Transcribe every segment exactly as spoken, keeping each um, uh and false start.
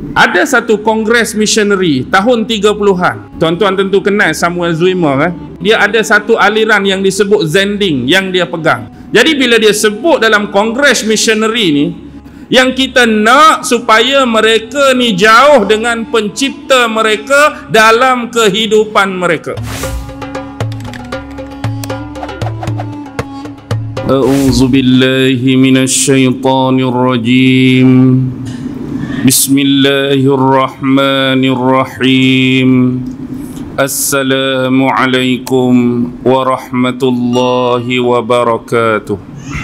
Ada satu kongres missionary tahun tiga puluhan. Tuan-tuan tentu kenal Samuel Zwemer, eh? Dia ada satu aliran yang disebut Zending yang dia pegang. Jadi bila dia sebut dalam kongres missionary ni, yang kita nak supaya mereka ni jauh dengan pencipta mereka dalam kehidupan mereka. A'udzu billahi minasy syaithanir rajim. Bismillahirrahmanirrahim. Assalamualaikum warahmatullahi wabarakatuh.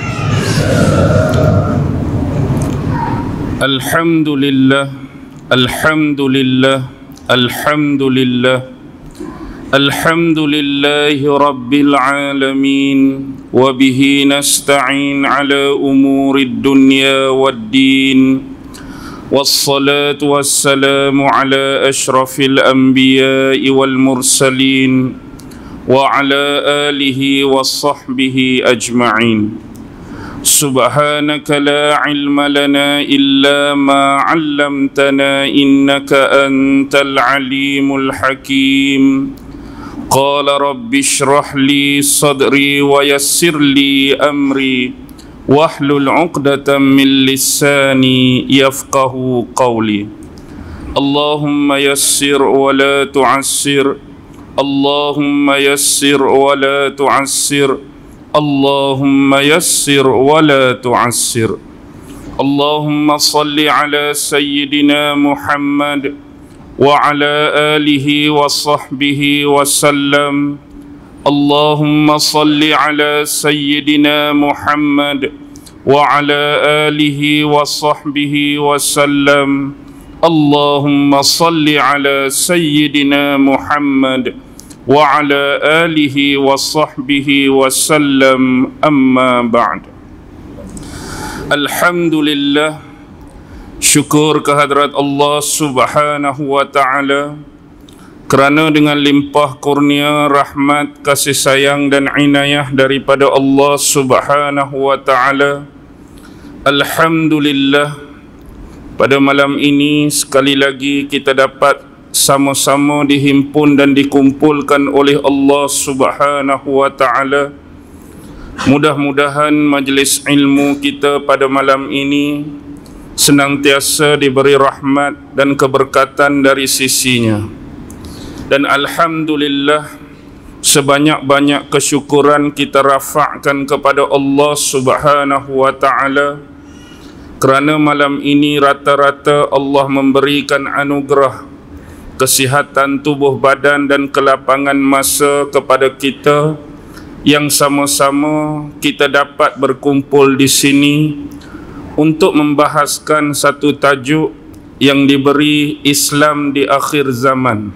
Alhamdulillah, alhamdulillah, alhamdulillah. Alhamdulillahi rabbil alamin. Wa bihi nasta'in ala umurid dunya waddin. Wassalatu wassalamu ala ashrafil anbiya'i wal mursalin wa ala alihi wa sahbihi ajma'in. Subhanaka la ilma lana illa ma 'allamtana innaka antal alimul hakim. Qala rabbi shrah li sadri wa yassir li amri wahlul 'uqdatam min lisani yafqahu qawli. Allahumma yassir wa la tu'assir. Allahumma yassir wa la tu'assir. Allahumma yassir wa la tu'assir. Allahumma salli ala sayyidina Muhammad wa ala alihi wa sahbihi wa sallam. Allahumma salli ala sayyidina Muhammad wa ala alihi wa sahbihi wa sallam. Allahumma salli ala sayyidina Muhammad wa ala alihi wa sahbihi wa sallam. Amma ba'd. Alhamdulillah, syukur kehadrat Allah subhanahu wa ta'ala kerana dengan limpah kurnia, rahmat, kasih sayang dan inayah daripada Allah subhanahu wa ta'ala, alhamdulillah, pada malam ini sekali lagi kita dapat sama-sama dihimpun dan dikumpulkan oleh Allah subhanahu wa ta'ala. Mudah-mudahan majlis ilmu kita pada malam ini senantiasa diberi rahmat dan keberkatan dari sisinya. Dan alhamdulillah, sebanyak-banyak kesyukuran kita rafa'kan kepada Allah subhanahu wa ta'ala kerana malam ini rata-rata Allah memberikan anugerah kesihatan tubuh badan dan kelapangan masa kepada kita, yang sama-sama kita dapat berkumpul di sini untuk membahaskan satu tajuk yang diberi Islam di akhir zaman.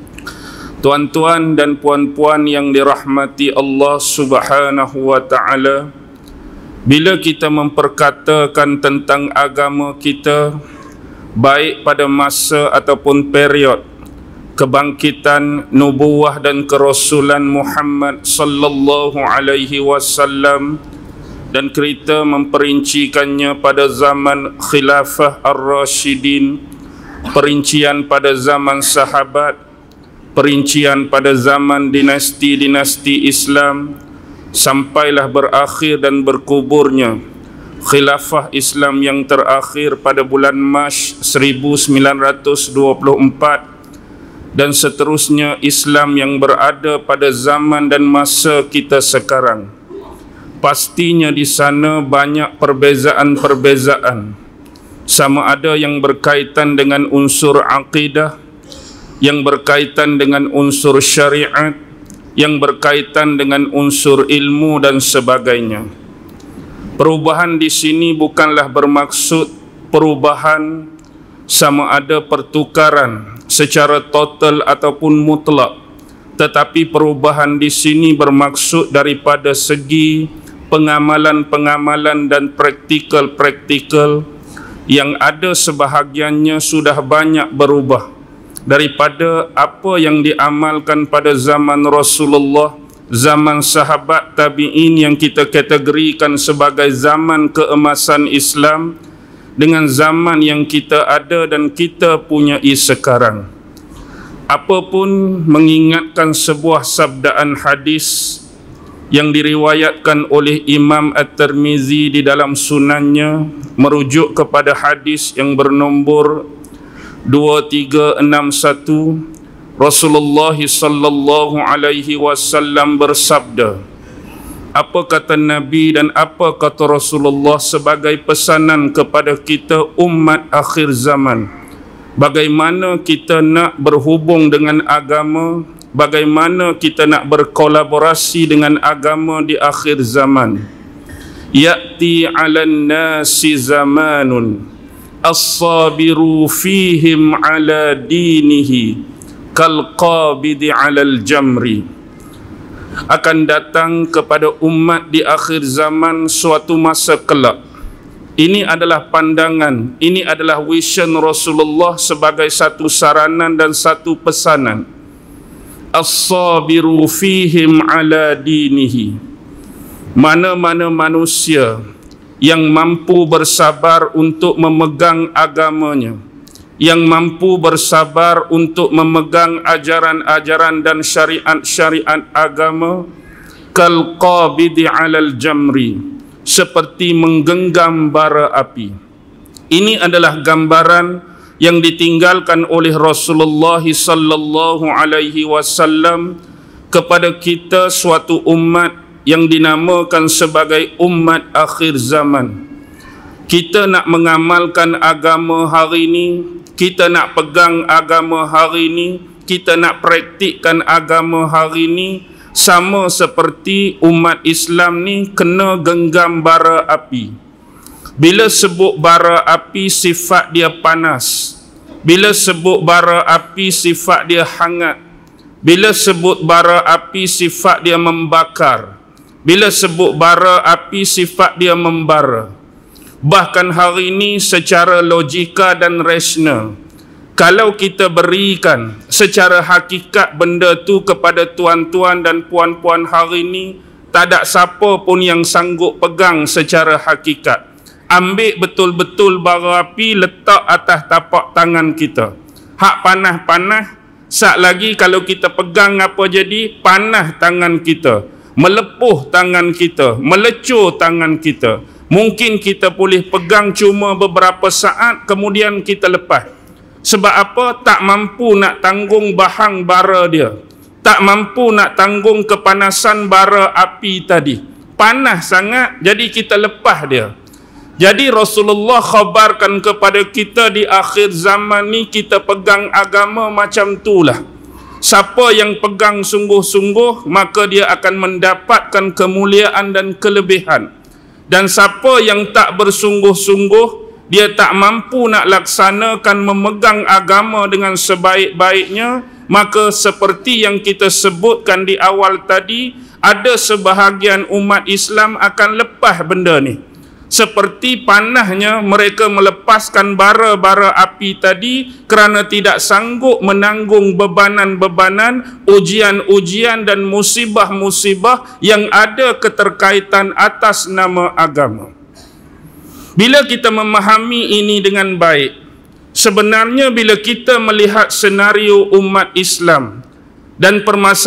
Tuan-tuan dan puan-puan yang dirahmati Allah subhanahu wa ta'ala, bila kita memperkatakan tentang agama kita, baik pada masa ataupun period kebangkitan nubuwah dan kerasulan Muhammad sallallahu alaihi wasallam, dan kita memperincikannya pada zaman khilafah ar-rasyidin, perincian pada zaman sahabat, perincian pada zaman dinasti-dinasti Islam, sampailah berakhir dan berkuburnya khilafah Islam yang terakhir pada bulan Mac seribu sembilan ratus dua puluh empat, dan seterusnya Islam yang berada pada zaman dan masa kita sekarang. Pastinya di sana banyak perbezaan-perbezaan, sama ada yang berkaitan dengan unsur akidah, yang berkaitan dengan unsur syariat, yang berkaitan dengan unsur ilmu dan sebagainya. Perubahan di sini bukanlah bermaksud perubahan sama ada pertukaran secara total ataupun mutlak, tetapi perubahan di sini bermaksud daripada segi pengamalan-pengamalan dan praktikal-praktikal yang ada sebahagiannya sudah banyak berubah daripada apa yang diamalkan pada zaman Rasulullah, zaman sahabat tabi'in yang kita kategorikan sebagai zaman keemasan Islam, dengan zaman yang kita ada dan kita punyai sekarang. Apapun mengingatkan sebuah sabdaan hadis yang diriwayatkan oleh Imam At-Tirmizi di dalam sunannya, merujuk kepada hadis yang bernombor dua tiga enam satu. Rasulullah sallallahu alaihi wasallam bersabda, apa kata Nabi dan apa kata Rasulullah sebagai pesanan kepada kita umat akhir zaman, bagaimana kita nak berhubung dengan agama, bagaimana kita nak berkolaborasi dengan agama di akhir zaman. Ya'ti 'alan nasi zamanun as-sabiru fihim 'ala dinihi kal qabidi 'alal jamri. Akan datang kepada umat di akhir zaman suatu masa kelak. Ini adalah pandangan, ini adalah vision Rasulullah sebagai satu saranan dan satu pesanan. As-sabiru fihim 'ala dinihi. Mana-mana manusia yang mampu bersabar untuk memegang agamanya, yang mampu bersabar untuk memegang ajaran-ajaran dan syariat-syariat agama, kal qabidi 'alal jamri, seperti menggenggam bara api. Ini adalah gambaran yang ditinggalkan oleh Rasulullah sallallahu alaihi wasallam kepada kita suatu umat yang dinamakan sebagai umat akhir zaman. Kita nak mengamalkan agama hari ini, kita nak pegang agama hari ini, kita nak praktikkan agama hari ini, sama seperti umat Islam ni kena genggam bara api. Bila sebut bara api, sifat dia panas. Bila sebut bara api, sifat dia hangat. Bila sebut bara api, sifat dia membakar. Bila sebut bara api, sifat dia membara. Bahkan hari ini secara logika dan rasional, kalau kita berikan secara hakikat benda tu kepada tuan-tuan dan puan-puan hari ini, tak ada siapa pun yang sanggup pegang secara hakikat. Ambil betul-betul bara api, letak atas tapak tangan kita. Hak panas-panas, sat lagi kalau kita pegang apa jadi, panas tangan kita, melepuh tangan kita, melecur tangan kita. Mungkin kita boleh pegang cuma beberapa saat, kemudian kita lepas. Sebab apa? Tak mampu nak tanggung bahang bara dia. Tak mampu nak tanggung kepanasan bara api tadi. Panas sangat, jadi kita lepas dia. Jadi Rasulullah khabarkan kepada kita di akhir zaman ni kita pegang agama macam itulah. Siapa yang pegang sungguh-sungguh, maka dia akan mendapatkan kemuliaan dan kelebihan. Dan siapa yang tak bersungguh-sungguh, dia tak mampu nak laksanakan memegang agama dengan sebaik-baiknya, maka seperti yang kita sebutkan di awal tadi, ada sebahagian umat Islam akan lepas benda ni. Seperti panahnya mereka melepaskan bara-bara api tadi kerana tidak sanggup menanggung bebanan-bebanan, ujian-ujian dan musibah-musibah yang ada keterkaitan atas nama agama. Bila kita memahami ini dengan baik, sebenarnya bila kita melihat senario umat Islam dan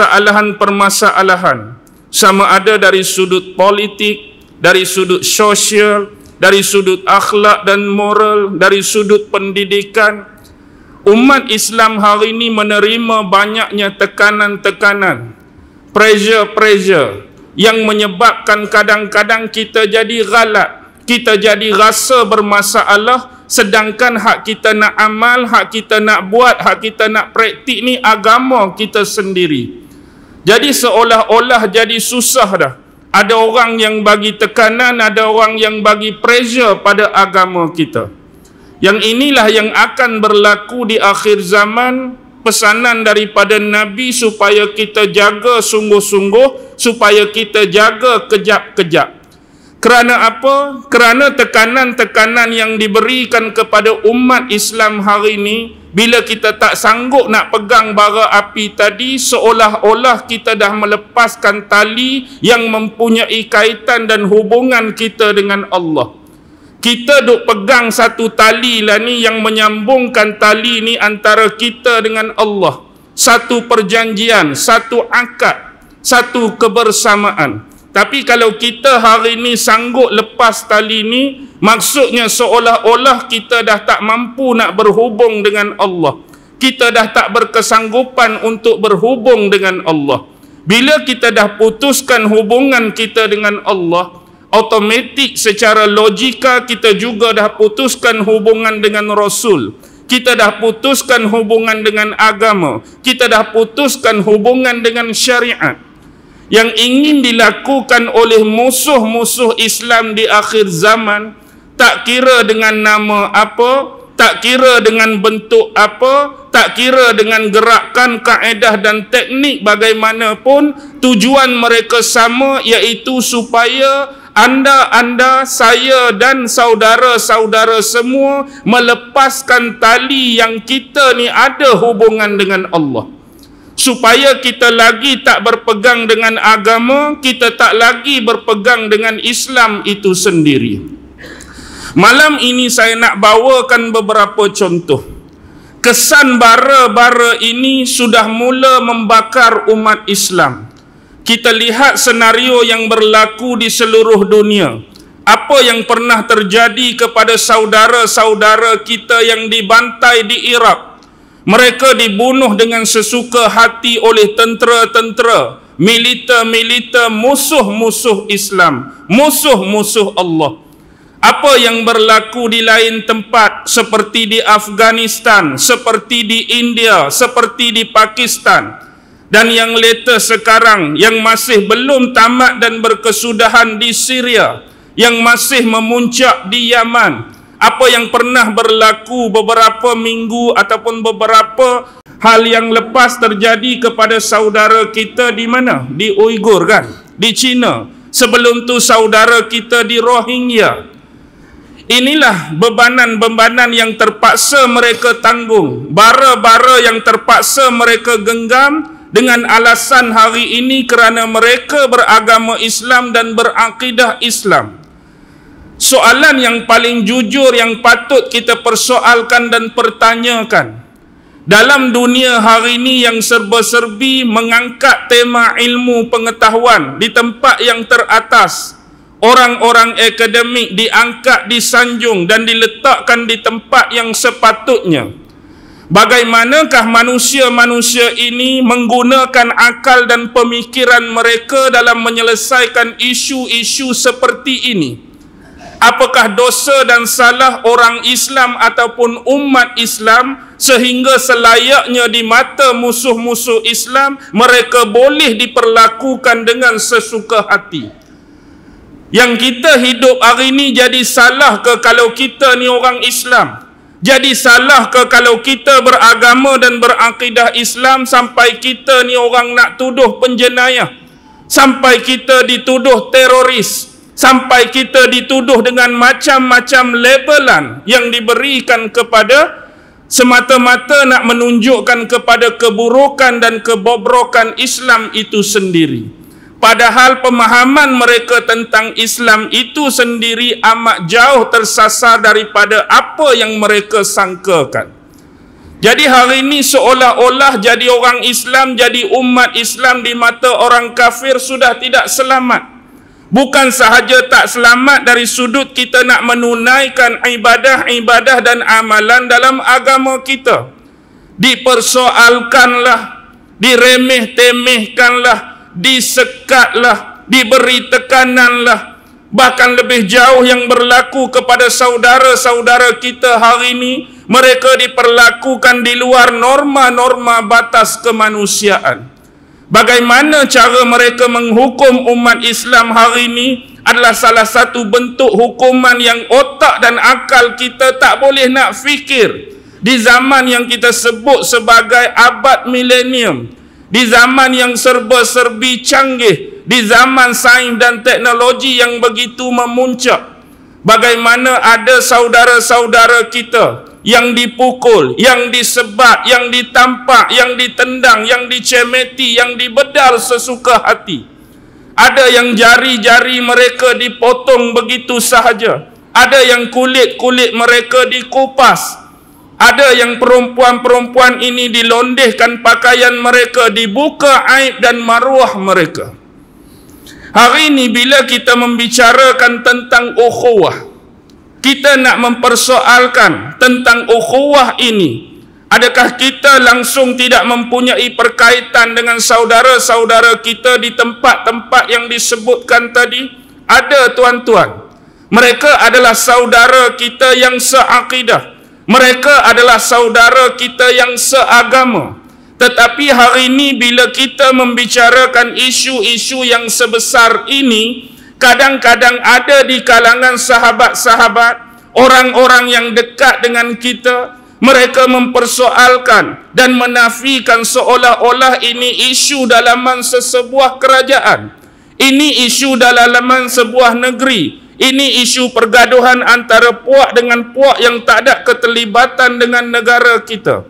permasalahan-permasalahan, sama ada dari sudut politik, dari sudut sosial, dari sudut akhlak dan moral, dari sudut pendidikan, umat Islam hari ini menerima banyaknya tekanan-tekanan, pressure-pressure yang menyebabkan kadang-kadang kita jadi ghalat, kita jadi rasa bermasalah, sedangkan hak kita nak amal, hak kita nak buat, hak kita nak praktik ni agama kita sendiri. Jadi seolah-olah jadi susah dah. Ada orang yang bagi tekanan, ada orang yang bagi pressure pada agama kita. Yang inilah yang akan berlaku di akhir zaman. Pesanan daripada Nabi supaya kita jaga sungguh-sungguh, supaya kita jaga kejap-kejap. Kerana apa? Kerana tekanan-tekanan yang diberikan kepada umat Islam hari ini, bila kita tak sanggup nak pegang bara api tadi, seolah-olah kita dah melepaskan tali yang mempunyai kaitan dan hubungan kita dengan Allah. Kita duk pegang satu tali lah ni yang menyambungkan tali ni antara kita dengan Allah. Satu perjanjian, satu akad, satu kebersamaan. Tapi kalau kita hari ni sanggup lepas tali ni, maksudnya seolah-olah kita dah tak mampu nak berhubung dengan Allah. Kita dah tak berkesanggupan untuk berhubung dengan Allah. Bila kita dah putuskan hubungan kita dengan Allah, automatik secara logika kita juga dah putuskan hubungan dengan Rasul. Kita dah putuskan hubungan dengan agama. Kita dah putuskan hubungan dengan syariat. Yang ingin dilakukan oleh musuh-musuh Islam di akhir zaman, tak kira dengan nama apa, tak kira dengan bentuk apa, tak kira dengan gerakan, kaedah dan teknik bagaimanapun, tujuan mereka sama, iaitu supaya anda, anda, saya dan saudara-saudara semua melepaskan tali yang kita ni ada hubungan dengan Allah. Supaya kita lagi tak berpegang dengan agama, kita tak lagi berpegang dengan Islam itu sendiri. Malam ini saya nak bawakan beberapa contoh. Kesan bara-bara ini sudah mula membakar umat Islam. Kita lihat senario yang berlaku di seluruh dunia. Apa yang pernah terjadi kepada saudara-saudara kita yang dibantai di Iraq. Mereka dibunuh dengan sesuka hati oleh tentera-tentera, militer-militer musuh-musuh Islam, musuh-musuh Allah. Apa yang berlaku di lain tempat seperti di Afghanistan, seperti di India, seperti di Pakistan, dan yang latest sekarang yang masih belum tamat dan berkesudahan di Syria, yang masih memuncak di Yaman. Apa yang pernah berlaku beberapa minggu ataupun beberapa hal yang lepas terjadi kepada saudara kita di mana? Di Uyghur kan? Di China. Sebelum tu saudara kita di Rohingya. Inilah bebanan-bebanan yang terpaksa mereka tanggung. Bara-bara yang terpaksa mereka genggam dengan alasan hari ini kerana mereka beragama Islam dan berakidah Islam. Soalan yang paling jujur yang patut kita persoalkan dan pertanyakan, dalam dunia hari ini yang serba-serbi mengangkat tema ilmu pengetahuan di tempat yang teratas, orang-orang akademik diangkat, disanjung dan diletakkan di tempat yang sepatutnya. Bagaimanakah manusia-manusia ini menggunakan akal dan pemikiran mereka dalam menyelesaikan isu-isu seperti ini? Apakah dosa dan salah orang Islam ataupun umat Islam sehingga selayaknya di mata musuh-musuh Islam mereka boleh diperlakukan dengan sesuka hati? Yang kita hidup hari ini jadi salah ke kalau kita ni orang Islam? Jadi salah ke kalau kita beragama dan berakidah Islam sampai kita ni orang nak tuduh penjenayah? Sampai kita dituduh teroris? Sampai kita dituduh dengan macam-macam labelan yang diberikan kepada semata-mata nak menunjukkan kepada keburukan dan kebobrokan Islam itu sendiri. Padahal pemahaman mereka tentang Islam itu sendiri amat jauh tersasar daripada apa yang mereka sangkakan. Jadi hari ini seolah-olah jadi orang Islam, jadi umat Islam di mata orang kafir sudah tidak selamat. Bukan sahaja tak selamat dari sudut kita nak menunaikan ibadah-ibadah dan amalan dalam agama kita. Dipersoalkanlah, diremeh-temehkanlah, disekatlah, diberi tekananlah. Bahkan lebih jauh yang berlaku kepada saudara-saudara kita hari ini, mereka diperlakukan di luar norma-norma batas kemanusiaan. Bagaimana cara mereka menghukum umat Islam hari ini adalah salah satu bentuk hukuman yang otak dan akal kita tak boleh nak fikir. Di zaman yang kita sebut sebagai abad milenium, di zaman yang serba-serbi canggih, di zaman sains dan teknologi yang begitu memuncak, bagaimana ada saudara-saudara kita yang dipukul, yang disebat, yang ditampak, yang ditendang, yang dicemeti, yang dibedal sesuka hati. Ada yang jari-jari mereka dipotong begitu sahaja. Ada yang kulit-kulit mereka dikupas. Ada yang perempuan-perempuan ini dilondehkan pakaian mereka, dibuka aib dan maruah mereka. Hari ini bila kita membicarakan tentang ukhuwah, kita nak mempersoalkan tentang ukhuwah ini, adakah kita langsung tidak mempunyai perkaitan dengan saudara-saudara kita di tempat-tempat yang disebutkan tadi? Ada, tuan-tuan. Mereka adalah saudara kita yang seakidah. Mereka adalah saudara kita yang seagama. Tetapi hari ini bila kita membicarakan isu-isu yang sebesar ini, kadang-kadang ada di kalangan sahabat-sahabat, orang-orang yang dekat dengan kita, mereka mempersoalkan dan menafikan seolah-olah ini isu dalaman sesebuah kerajaan. Ini isu dalaman sebuah negeri. Ini isu pergaduhan antara puak dengan puak yang tak ada keterlibatan dengan negara kita.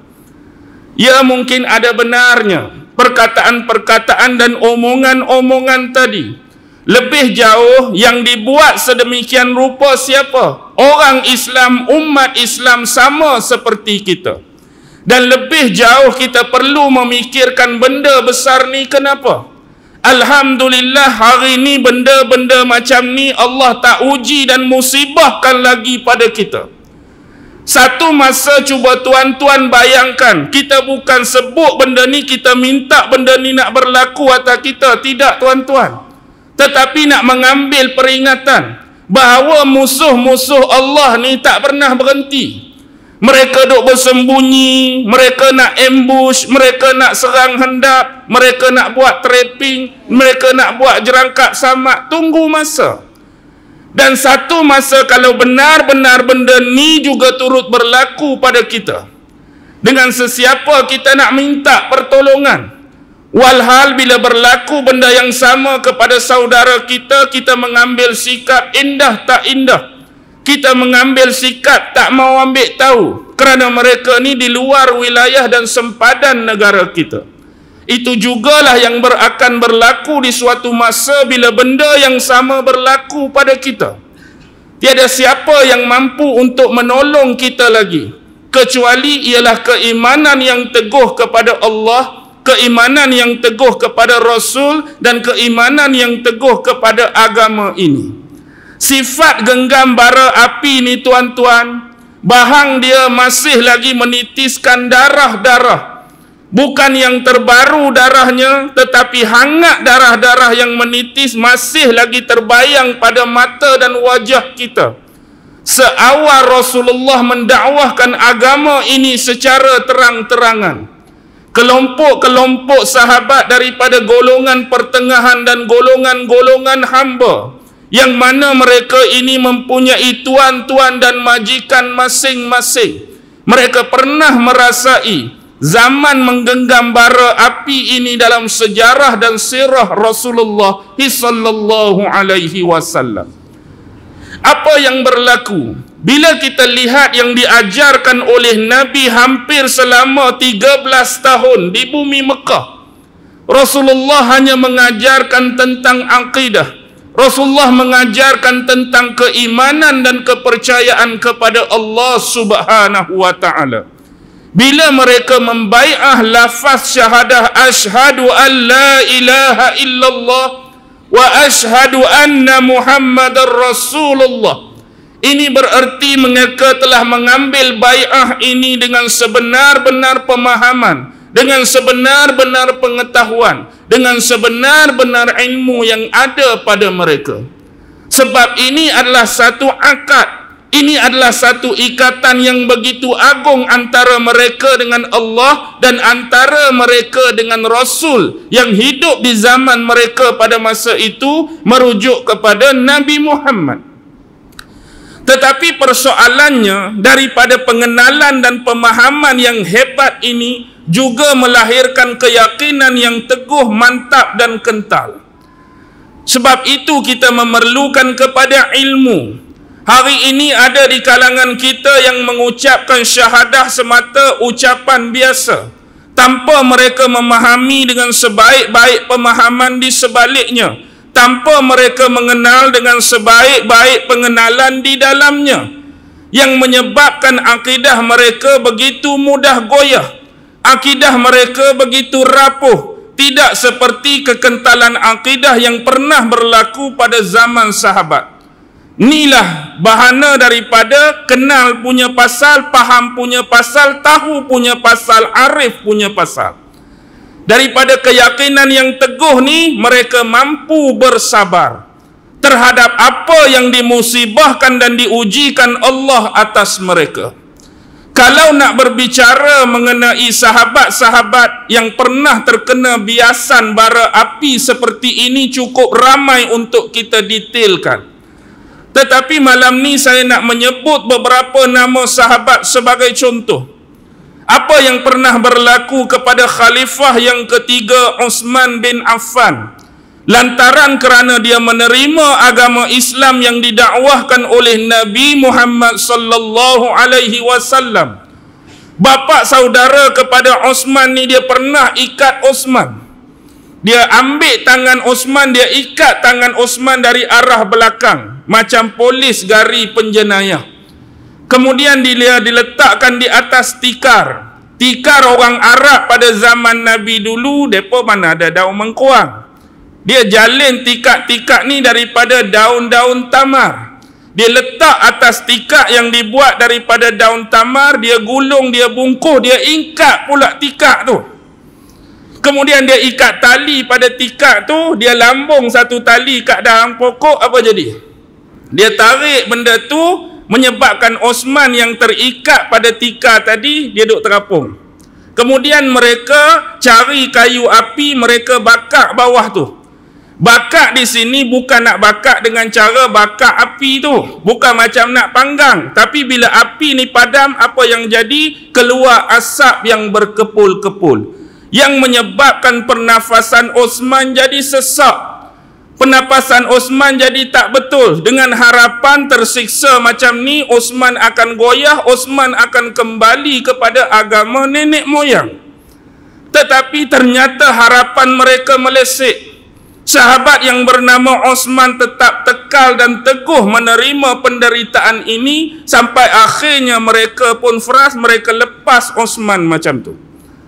Ya, mungkin ada benarnya perkataan-perkataan dan omongan-omongan tadi. Lebih jauh yang dibuat sedemikian rupa siapa? Orang Islam, umat Islam sama seperti kita. Dan lebih jauh kita perlu memikirkan benda besar ni kenapa? Alhamdulillah hari ni benda-benda macam ni Allah tak uji dan musibahkan lagi pada kita. Satu masa cuba tuan-tuan bayangkan, kita bukan sebut benda ni, kita minta benda ni nak berlaku atas kita. Tidak, tuan-tuan. Tetapi nak mengambil peringatan bahawa musuh-musuh Allah ni tak pernah berhenti. Mereka duk bersembunyi, mereka nak ambush, mereka nak serang hendap, mereka nak buat trapping, mereka nak buat jerangkak samak. Tunggu masa. Dan satu masa kalau benar-benar benda ni juga turut berlaku pada kita, dengan sesiapa kita nak minta pertolongan. Walhal bila berlaku benda yang sama kepada saudara kita, kita mengambil sikap indah tak indah. Kita mengambil sikap tak mau ambil tahu, kerana mereka ni di luar wilayah dan sempadan negara kita. Itu jugalah yang ber, akan berlaku di suatu masa bila benda yang sama berlaku pada kita. Tiada siapa yang mampu untuk menolong kita lagi, kecuali ialah keimanan yang teguh kepada Allah, keimanan yang teguh kepada Rasul, dan keimanan yang teguh kepada agama ini. Sifat genggam bara api ni, tuan-tuan, bahang dia masih lagi menitiskan darah-darah. Bukan yang terbaru darahnya, tetapi hangat darah-darah yang menitis masih lagi terbayang pada mata dan wajah kita. Seawal Rasulullah mendakwahkan agama ini secara terang-terangan, kelompok-kelompok sahabat daripada golongan pertengahan dan golongan-golongan hamba, yang mana mereka ini mempunyai tuan-tuan dan majikan masing-masing, mereka pernah merasai zaman menggenggam bara api ini dalam sejarah dan sirah Rasulullah sallallahu alaihi wasallam. Apa yang berlaku bila kita lihat yang diajarkan oleh Nabi hampir selama tiga belas tahun di bumi Mekah? Rasulullah hanya mengajarkan tentang akidah. Rasulullah mengajarkan tentang keimanan dan kepercayaan kepada Allah Subhanahu wa taala. Bila mereka membai'ah lafaz syahadah asyhadu an la ilaha illallah wa asyhadu anna Muhammadar Rasulullah, ini bererti mereka telah mengambil bai'ah ini dengan sebenar-benar pemahaman, dengan sebenar-benar pengetahuan, dengan sebenar-benar ilmu yang ada pada mereka. Sebab ini adalah satu akad, ini adalah satu ikatan yang begitu agung antara mereka dengan Allah dan antara mereka dengan Rasul yang hidup di zaman mereka pada masa itu, merujuk kepada Nabi Muhammad. Tetapi persoalannya, daripada pengenalan dan pemahaman yang hebat ini juga melahirkan keyakinan yang teguh, mantap dan kental. Sebab itu kita memerlukan kepada ilmu. Hari ini ada di kalangan kita yang mengucapkan syahadah semata ucapan biasa, tanpa mereka memahami dengan sebaik-baik pemahaman di sebaliknya tanpa mereka mengenal dengan sebaik-baik pengenalan di dalamnya, yang menyebabkan akidah mereka begitu mudah goyah, akidah mereka begitu rapuh, tidak seperti kekentalan akidah yang pernah berlaku pada zaman sahabat. Inilah bahana daripada kenal punya pasal, faham punya pasal, tahu punya pasal, arif punya pasal. Daripada keyakinan yang teguh ni, mereka mampu bersabar terhadap apa yang dimusibahkan dan diujikan Allah atas mereka. Kalau nak berbicara mengenai sahabat-sahabat yang pernah terkena biasan bara api seperti ini, cukup ramai untuk kita detailkan. Tetapi malam ni saya nak menyebut beberapa nama sahabat sebagai contoh. Apa yang pernah berlaku kepada khalifah yang ketiga, Uthman bin Affan, lantaran kerana dia menerima agama Islam yang didakwahkan oleh Nabi Muhammad sallallahu alaihi wasallam. Bapa saudara kepada Uthman ni, dia pernah ikat Uthman. Dia ambil tangan Uthman, dia ikat tangan Uthman dari arah belakang, macam polis gari penjenayah. Kemudian dia diletakkan di atas tikar. Tikar orang Arab pada zaman Nabi dulu, mereka mana ada daun mengkuang. Dia jalin tikar-tikar ni daripada daun-daun tamar. Dia letak atas tikar yang dibuat daripada daun tamar, dia gulung, dia bungkus, dia ikat pula tikar tu. Kemudian dia ikat tali pada tikar tu, dia lambung satu tali kat dalam pokok, apa jadi? Dia tarik benda tu, menyebabkan Uthman yang terikat pada tikar tadi, dia duduk terapung. Kemudian mereka cari kayu api, mereka bakar bawah tu. Bakar di sini bukan nak bakar dengan cara bakar api tu, bukan macam nak panggang. Tapi bila api ni padam, apa yang jadi? Keluar asap yang berkepul-kepul, yang menyebabkan pernafasan Uthman jadi sesak. Pernafasan Uthman jadi tak betul. Dengan harapan tersiksa macam ni, Uthman akan goyah, Uthman akan kembali kepada agama nenek moyang. Tetapi ternyata harapan mereka meleset. Sahabat yang bernama Uthman tetap tekal dan teguh menerima penderitaan ini, sampai akhirnya mereka pun frus, mereka lepas Uthman macam tu.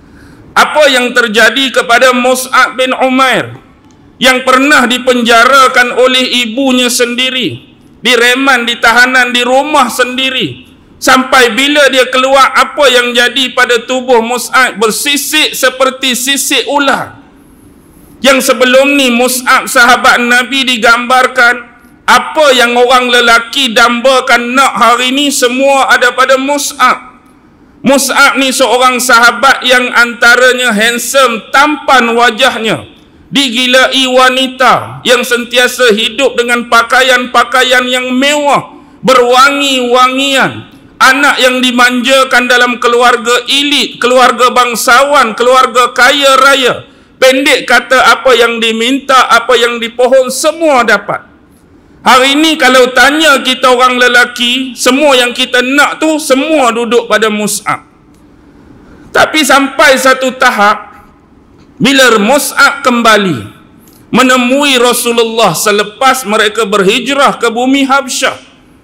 Apa yang terjadi kepada Mus'ab bin Umair yang pernah dipenjarakan oleh ibunya sendiri, direman, ditahanan di rumah sendiri, sampai bila dia keluar, apa yang jadi pada tubuh Mus'ab? Bersisik seperti sisik ular. Yang sebelum ni Mus'ab sahabat Nabi digambarkan, apa yang orang lelaki dambakan nak hari ni semua ada pada Mus'ab. Mus'ab ni seorang sahabat yang antaranya handsome, tampan wajahnya, digilai wanita yang sentiasa hidup dengan pakaian-pakaian yang mewah, berwangi-wangian, anak yang dimanjakan dalam keluarga elit, keluarga bangsawan, keluarga kaya raya. Pendek kata, apa yang diminta, apa yang dipohon, semua dapat. Hari ini kalau tanya kita orang lelaki, semua yang kita nak tu semua duduk pada Mus'ab. Tapi sampai satu tahap, bila Mus'ab kembali menemui Rasulullah selepas mereka berhijrah ke bumi Habsyah,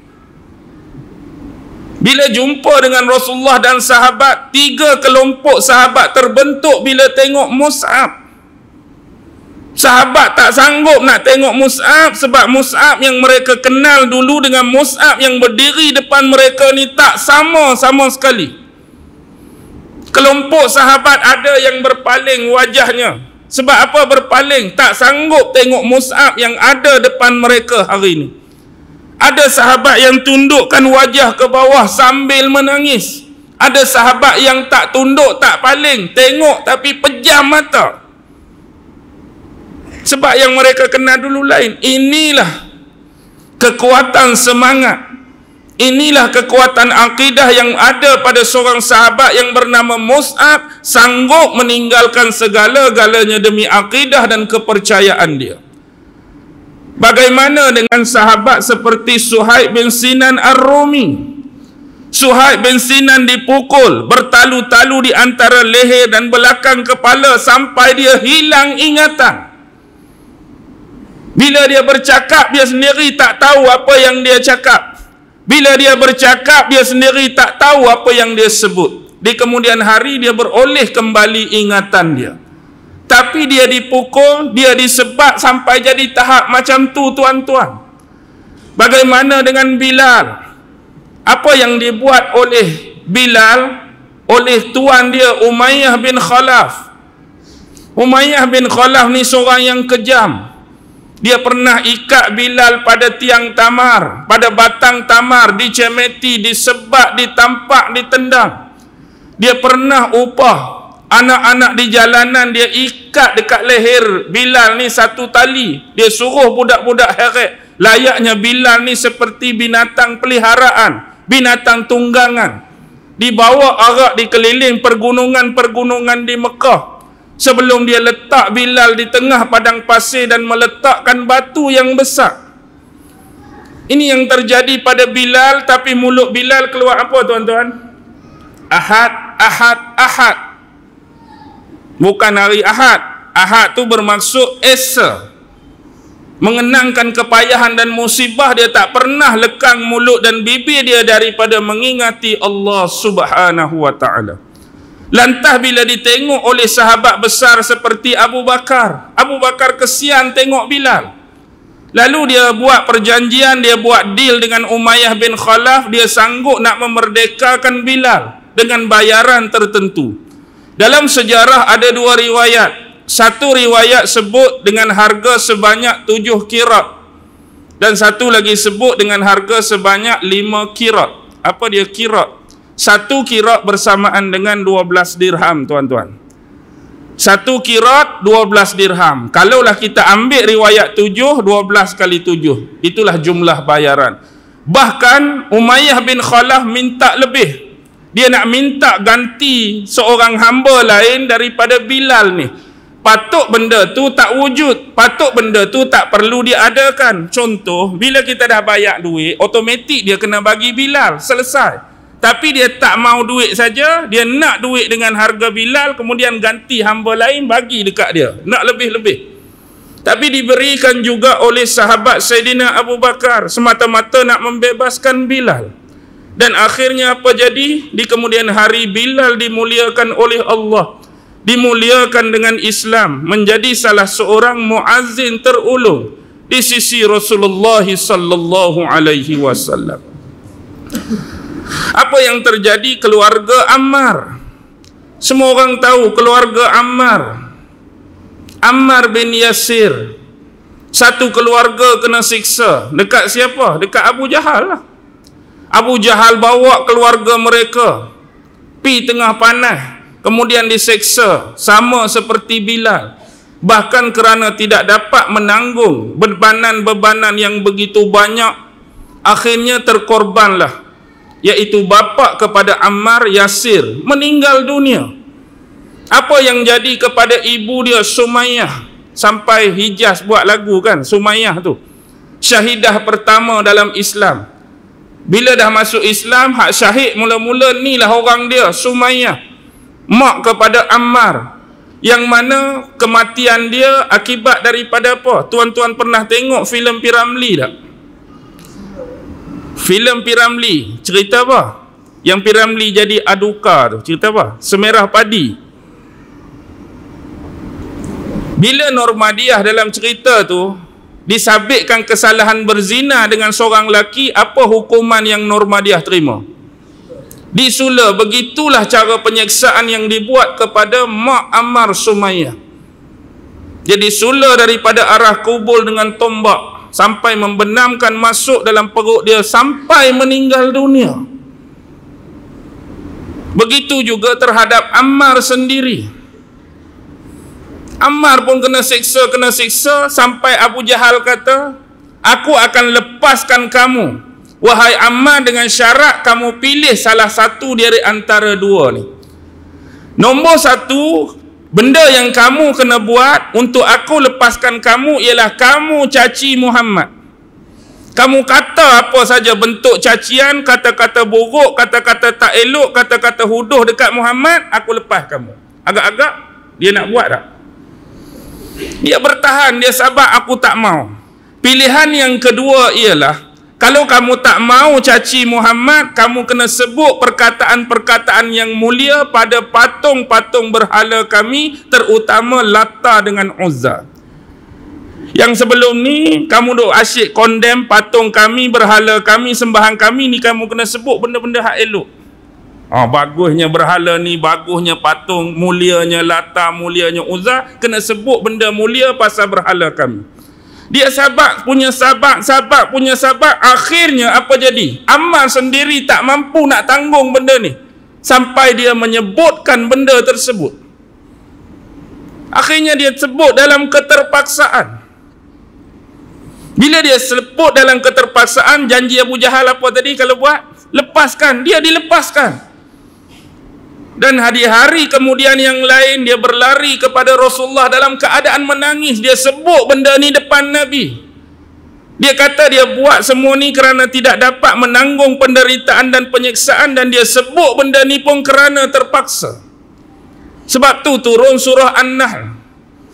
bila jumpa dengan Rasulullah dan sahabat, tiga kelompok sahabat terbentuk bila tengok Mus'ab. Sahabat tak sanggup nak tengok Mus'ab, sebab Mus'ab yang mereka kenal dulu dengan Mus'ab yang berdiri depan mereka ni tak sama sama sekali. Kelompok sahabat ada yang berpaling wajahnya. Sebab apa berpaling? Tak sanggup tengok Mus'ab yang ada depan mereka hari ini. Ada sahabat yang tundukkan wajah ke bawah sambil menangis. Ada sahabat yang tak tunduk, tak paling, tengok tapi pejam mata. Sebab yang mereka kenal dulu lain. Inilah kekuatan semangat, inilah kekuatan akidah yang ada pada seorang sahabat yang bernama Mus'ab, sanggup meninggalkan segala-galanya demi akidah dan kepercayaan dia. Bagaimana dengan sahabat seperti Suhaib bin Sinan Ar-Rumi? Suhaib bin Sinan dipukul bertalu-talu di antara leher dan belakang kepala sampai dia hilang ingatan. Bila dia bercakap, dia sendiri tak tahu apa yang dia cakap. Bila dia bercakap, dia sendiri tak tahu apa yang dia sebut. Di kemudian hari, dia beroleh kembali ingatan dia. Tapi dia dipukul, dia disebat sampai jadi tahap macam tu, tuan-tuan. Bagaimana dengan Bilal? Apa yang dibuat oleh Bilal, oleh tuan dia Umayyah bin Khalaf. Umayyah bin Khalaf ni seorang yang kejam. Dia pernah ikat Bilal pada tiang tamar, pada batang tamar, dicemeti, disebat, ditampak, ditendang. Dia pernah upah anak-anak di jalanan, dia ikat dekat leher Bilal ni satu tali. Dia suruh budak-budak heret. Layaknya Bilal ni seperti binatang peliharaan, binatang tunggangan. Dibawa arak di keliling pergunungan-pergunungan di Mekah. Sebelum dia letak Bilal di tengah padang pasir dan meletakkan batu yang besar. Ini yang terjadi pada Bilal, tapi mulut Bilal keluar apa, tuan-tuan? Ahad, Ahad, Ahad. Bukan hari Ahad. Ahad tu bermaksud Esa. Mengenangkan kepayahan dan musibah, dia tak pernah lekang mulut dan bibir dia daripada mengingati Allah Subhanahu wa ta'ala. Lantas bila ditengok oleh sahabat besar seperti Abu Bakar, Abu Bakar kesian tengok Bilal. Lalu dia buat perjanjian, dia buat deal dengan Umayyah bin Khalaf, dia sanggup nak memerdekakan Bilal dengan bayaran tertentu. Dalam sejarah ada dua riwayat. Satu riwayat sebut dengan harga sebanyak tujuh kirat, dan satu lagi sebut dengan harga sebanyak lima kirat. Apa dia kirat? Satu kirat bersamaan dengan dua belas dirham, tuan-tuan. Satu kirat dua belas dirham. Kalaulah kita ambil riwayat tujuh, dua belas kali tujuh, itulah jumlah bayaran. Bahkan Umayyah bin Khalaf minta lebih. Dia nak minta ganti seorang hamba lain daripada Bilal ni. Patut benda tu tak wujud, patut benda tu tak perlu diadakan. Contoh, bila kita dah bayar duit, automatik dia kena bagi Bilal, selesai. Tapi dia tak mau duit saja, dia nak duit dengan harga Bilal, kemudian ganti hamba lain bagi dekat dia, nak lebih-lebih. Tapi diberikan juga oleh sahabat Sayyidina Abu Bakar semata-mata nak membebaskan Bilal. Dan akhirnya apa jadi? Di kemudian hari Bilal dimuliakan oleh Allah, dimuliakan dengan Islam, menjadi salah seorang muazzin terulung di sisi Rasulullah sallallahu alaihi wasallam. Apa yang terjadi keluarga Ammar? Semua orang tahu keluarga Ammar. Ammar bin Yasir. Satu keluarga kena siksa. Dekat siapa? Dekat Abu Jahal lah. Abu Jahal bawa keluarga mereka pi tengah panas, kemudian diseksa sama seperti Bilal. Bahkan kerana tidak dapat menanggung bebanan-bebanan yang begitu banyak, akhirnya terkorbanlah, iaitu bapa kepada Ammar, Yasir, meninggal dunia. Apa yang jadi kepada ibu dia Sumayyah? Sampai Hijaz buat lagu kan, Sumayyah tu syahidah pertama dalam Islam. Bila dah masuk Islam, hak syahid mula-mula ni lah orang dia, Sumayyah, mak kepada Ammar, yang mana kematian dia akibat daripada apa? Tuan-tuan pernah tengok filem P. Ramlee tak? Filem P. Ramlee cerita apa? Yang P. Ramlee jadi aduka tu, cerita apa? Semerah Padi. Bila Normadiyah dalam cerita tu disabitkan kesalahan berzina dengan seorang lelaki, apa hukuman yang Normadiyah terima? Disula. Begitulah cara penyeksaan yang dibuat kepada mak Ammar Sumayyah. Jadi sula daripada arah kubul dengan tombak sampai membenamkan masuk dalam perut dia sampai meninggal dunia. Begitu juga terhadap Ammar sendiri. Ammar pun kena siksa, kena siksa sampai Abu Jahal kata, aku akan lepaskan kamu, wahai Ammar, dengan syarat kamu pilih salah satu dari antara dua ni. Nombor satu, benda yang kamu kena buat untuk aku lepaskan kamu ialah kamu caci Muhammad. Kamu kata apa saja bentuk cacian, kata-kata buruk, kata-kata tak elok, kata-kata huduh dekat Muhammad, aku lepas kamu. Agak-agak dia nak buat tak? Dia bertahan, dia sabar, aku tak mau. Pilihan yang kedua ialah, kalau kamu tak mau caci Muhammad, kamu kena sebut perkataan-perkataan yang mulia pada patung-patung berhala kami, terutama Lata dengan Uzza. Yang sebelum ni kamu duk asyik condemn patung kami, berhala kami, sembahan kami, ni kamu kena sebut benda-benda hak elok. Oh, bagusnya berhala ni, bagusnya patung, mulianya Lata, mulianya Uzza, kena sebut benda mulia pasal berhala kami. Dia sabar punya sabar, sabar punya sabar, akhirnya apa jadi? Ammar sendiri tak mampu nak tanggung benda ni, sampai dia menyebutkan benda tersebut. Akhirnya dia sebut dalam keterpaksaan. Bila dia sebut dalam keterpaksaan, janji Abu Jahal apa tadi kalau buat? Lepaskan, dia dilepaskan. Dan hari-hari kemudian yang lain dia berlari kepada Rasulullah dalam keadaan menangis. Dia sebut benda ni depan Nabi. Dia kata dia buat semua ni kerana tidak dapat menanggung penderitaan dan penyiksaan, dan dia sebut benda ni pun kerana terpaksa. Sebab tu turun surah An-Nahl.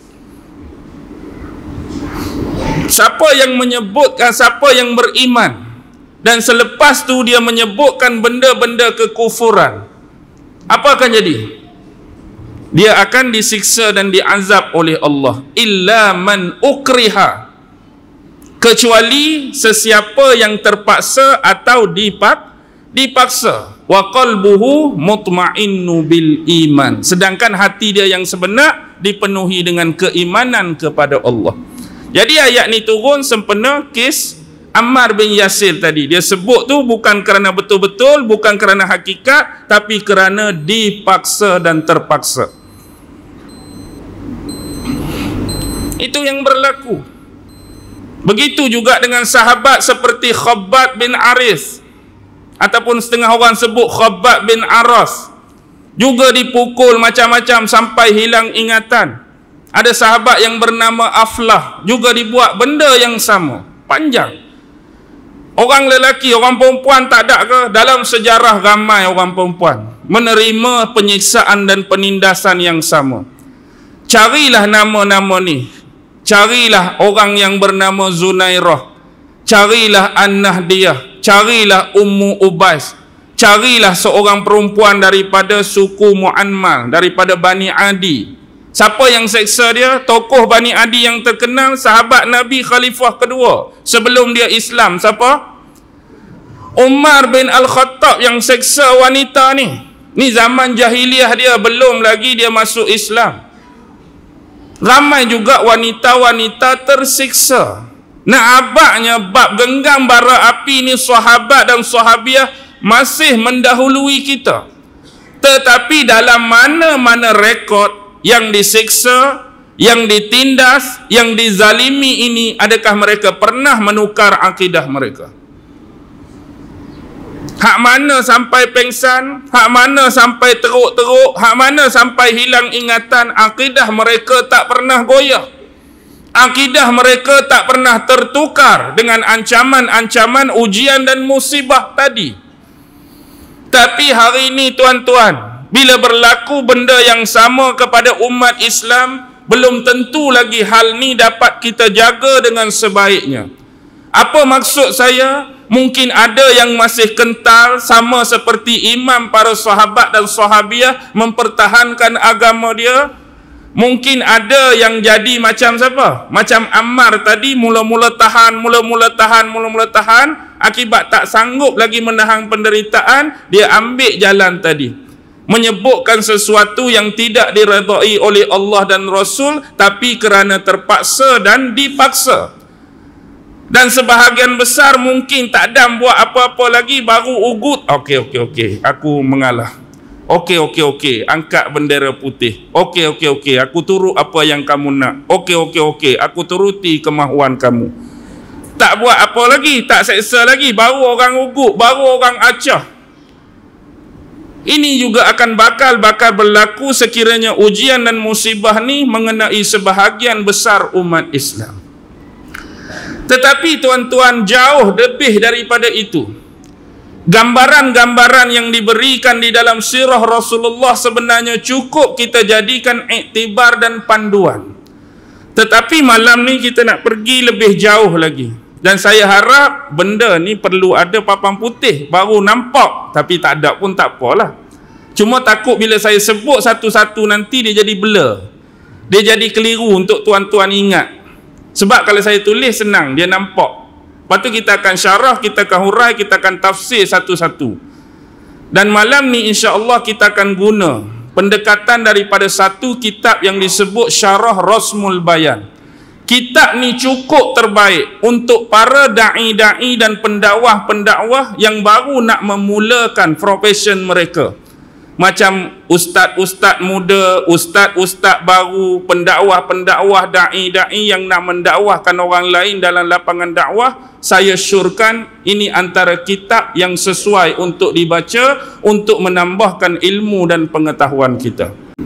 Siapa yang menyebutkan, siapa yang beriman dan selepas tu dia menyebutkan benda-benda kekufuran, apa akan jadi? Dia akan disiksa dan diazab oleh Allah. Illa man ukriha, kecuali sesiapa yang terpaksa atau dipak, dipaksa. Wa qalbuhu mutma'innu bil iman, sedangkan hati dia yang sebenar dipenuhi dengan keimanan kepada Allah. Jadi ayat ni turun sempena kes Ammar bin Yasir tadi. Dia sebut tu bukan kerana betul-betul, bukan kerana hakikat, tapi kerana dipaksa dan terpaksa. Itu yang berlaku. Begitu juga dengan sahabat seperti Khabbab bin Arith, ataupun setengah orang sebut Khabbab bin Aras, juga dipukul macam-macam sampai hilang ingatan. Ada sahabat yang bernama Aflah, juga dibuat benda yang sama, panjang. Orang lelaki, orang perempuan tak ada ke? Dalam sejarah ramai orang perempuan menerima penyiksaan dan penindasan yang sama. Carilah nama-nama ni. Carilah orang yang bernama Zunairah, carilah An-Nahdiyah, carilah Ummu Ubais, carilah seorang perempuan daripada suku Mu'ammal, daripada Bani Adi. Siapa yang seksa dia? Tokoh Bani Adi yang terkenal, sahabat Nabi, khalifah kedua sebelum dia Islam. Siapa? Umar bin Al-Khattab yang seksa wanita ni. Ni zaman jahiliah dia, belum lagi dia masuk Islam. Ramai juga wanita-wanita tersiksa. Nak abaknya bab genggam bara api ni, sahabat dan sahabiah masih mendahului kita. Tetapi dalam mana-mana rekod yang disiksa, yang ditindas, yang dizalimi ini, adakah mereka pernah menukar akidah mereka? Hak mana sampai pengsan, hak mana sampai teruk-teruk, hak mana sampai hilang ingatan, akidah mereka tak pernah goyah. Akidah mereka tak pernah tertukar dengan ancaman-ancaman, ujian dan musibah tadi. Tapi hari ini tuan-tuan, bila berlaku benda yang sama kepada umat Islam, belum tentu lagi hal ni dapat kita jaga dengan sebaiknya. Apa maksud saya? Mungkin ada yang masih kental, sama seperti imam para sahabat dan sahabiah mempertahankan agama dia. Mungkin ada yang jadi macam siapa? Macam Ammar tadi, mula-mula tahan, mula-mula tahan, mula-mula tahan, akibat tak sanggup lagi menahan penderitaan, dia ambil jalan tadi, menyebutkan sesuatu yang tidak diredai oleh Allah dan Rasul, tapi kerana terpaksa dan dipaksa. Dan sebahagian besar mungkin tak dam buat apa-apa lagi, baru ugut, okey okey okey, aku mengalah. Okey okey okey, angkat bendera putih. Okey okey okey, aku turut apa yang kamu nak. Okey okey okey, aku turuti kemahuan kamu. Tak buat apa lagi, tak seksa lagi, baru orang ugut, baru orang acah. Ini juga akan bakal-bakal berlaku sekiranya ujian dan musibah ni mengenai sebahagian besar umat Islam. Tetapi tuan-tuan, jauh lebih daripada itu. Gambaran-gambaran yang diberikan di dalam sirah Rasulullah sebenarnya cukup kita jadikan iktibar dan panduan. Tetapi malam ni kita nak pergi lebih jauh lagi. Dan saya harap benda ni perlu ada papan putih baru nampak. Tapi tak ada pun tak apalah. Cuma takut bila saya sebut satu-satu nanti dia jadi blur. Dia jadi keliru untuk tuan-tuan ingat. Sebab kalau saya tulis senang, dia nampak. Lepas tu kita akan syarah, kita akan hurai, kita akan tafsir satu-satu. Dan malam ni insya-Allah kita akan guna pendekatan daripada satu kitab yang disebut Syarah Rasmul Bayan. Kitab ni cukup terbaik untuk para da'i-da'i dan pendakwah-pendakwah yang baru nak memulakan profession mereka. Macam ustaz-ustaz muda, ustaz-ustaz baru, pendakwah-pendakwah, da'i-da'i yang nak mendakwahkan orang lain dalam lapangan dakwah, saya syurkan ini antara kitab yang sesuai untuk dibaca untuk menambahkan ilmu dan pengetahuan kita.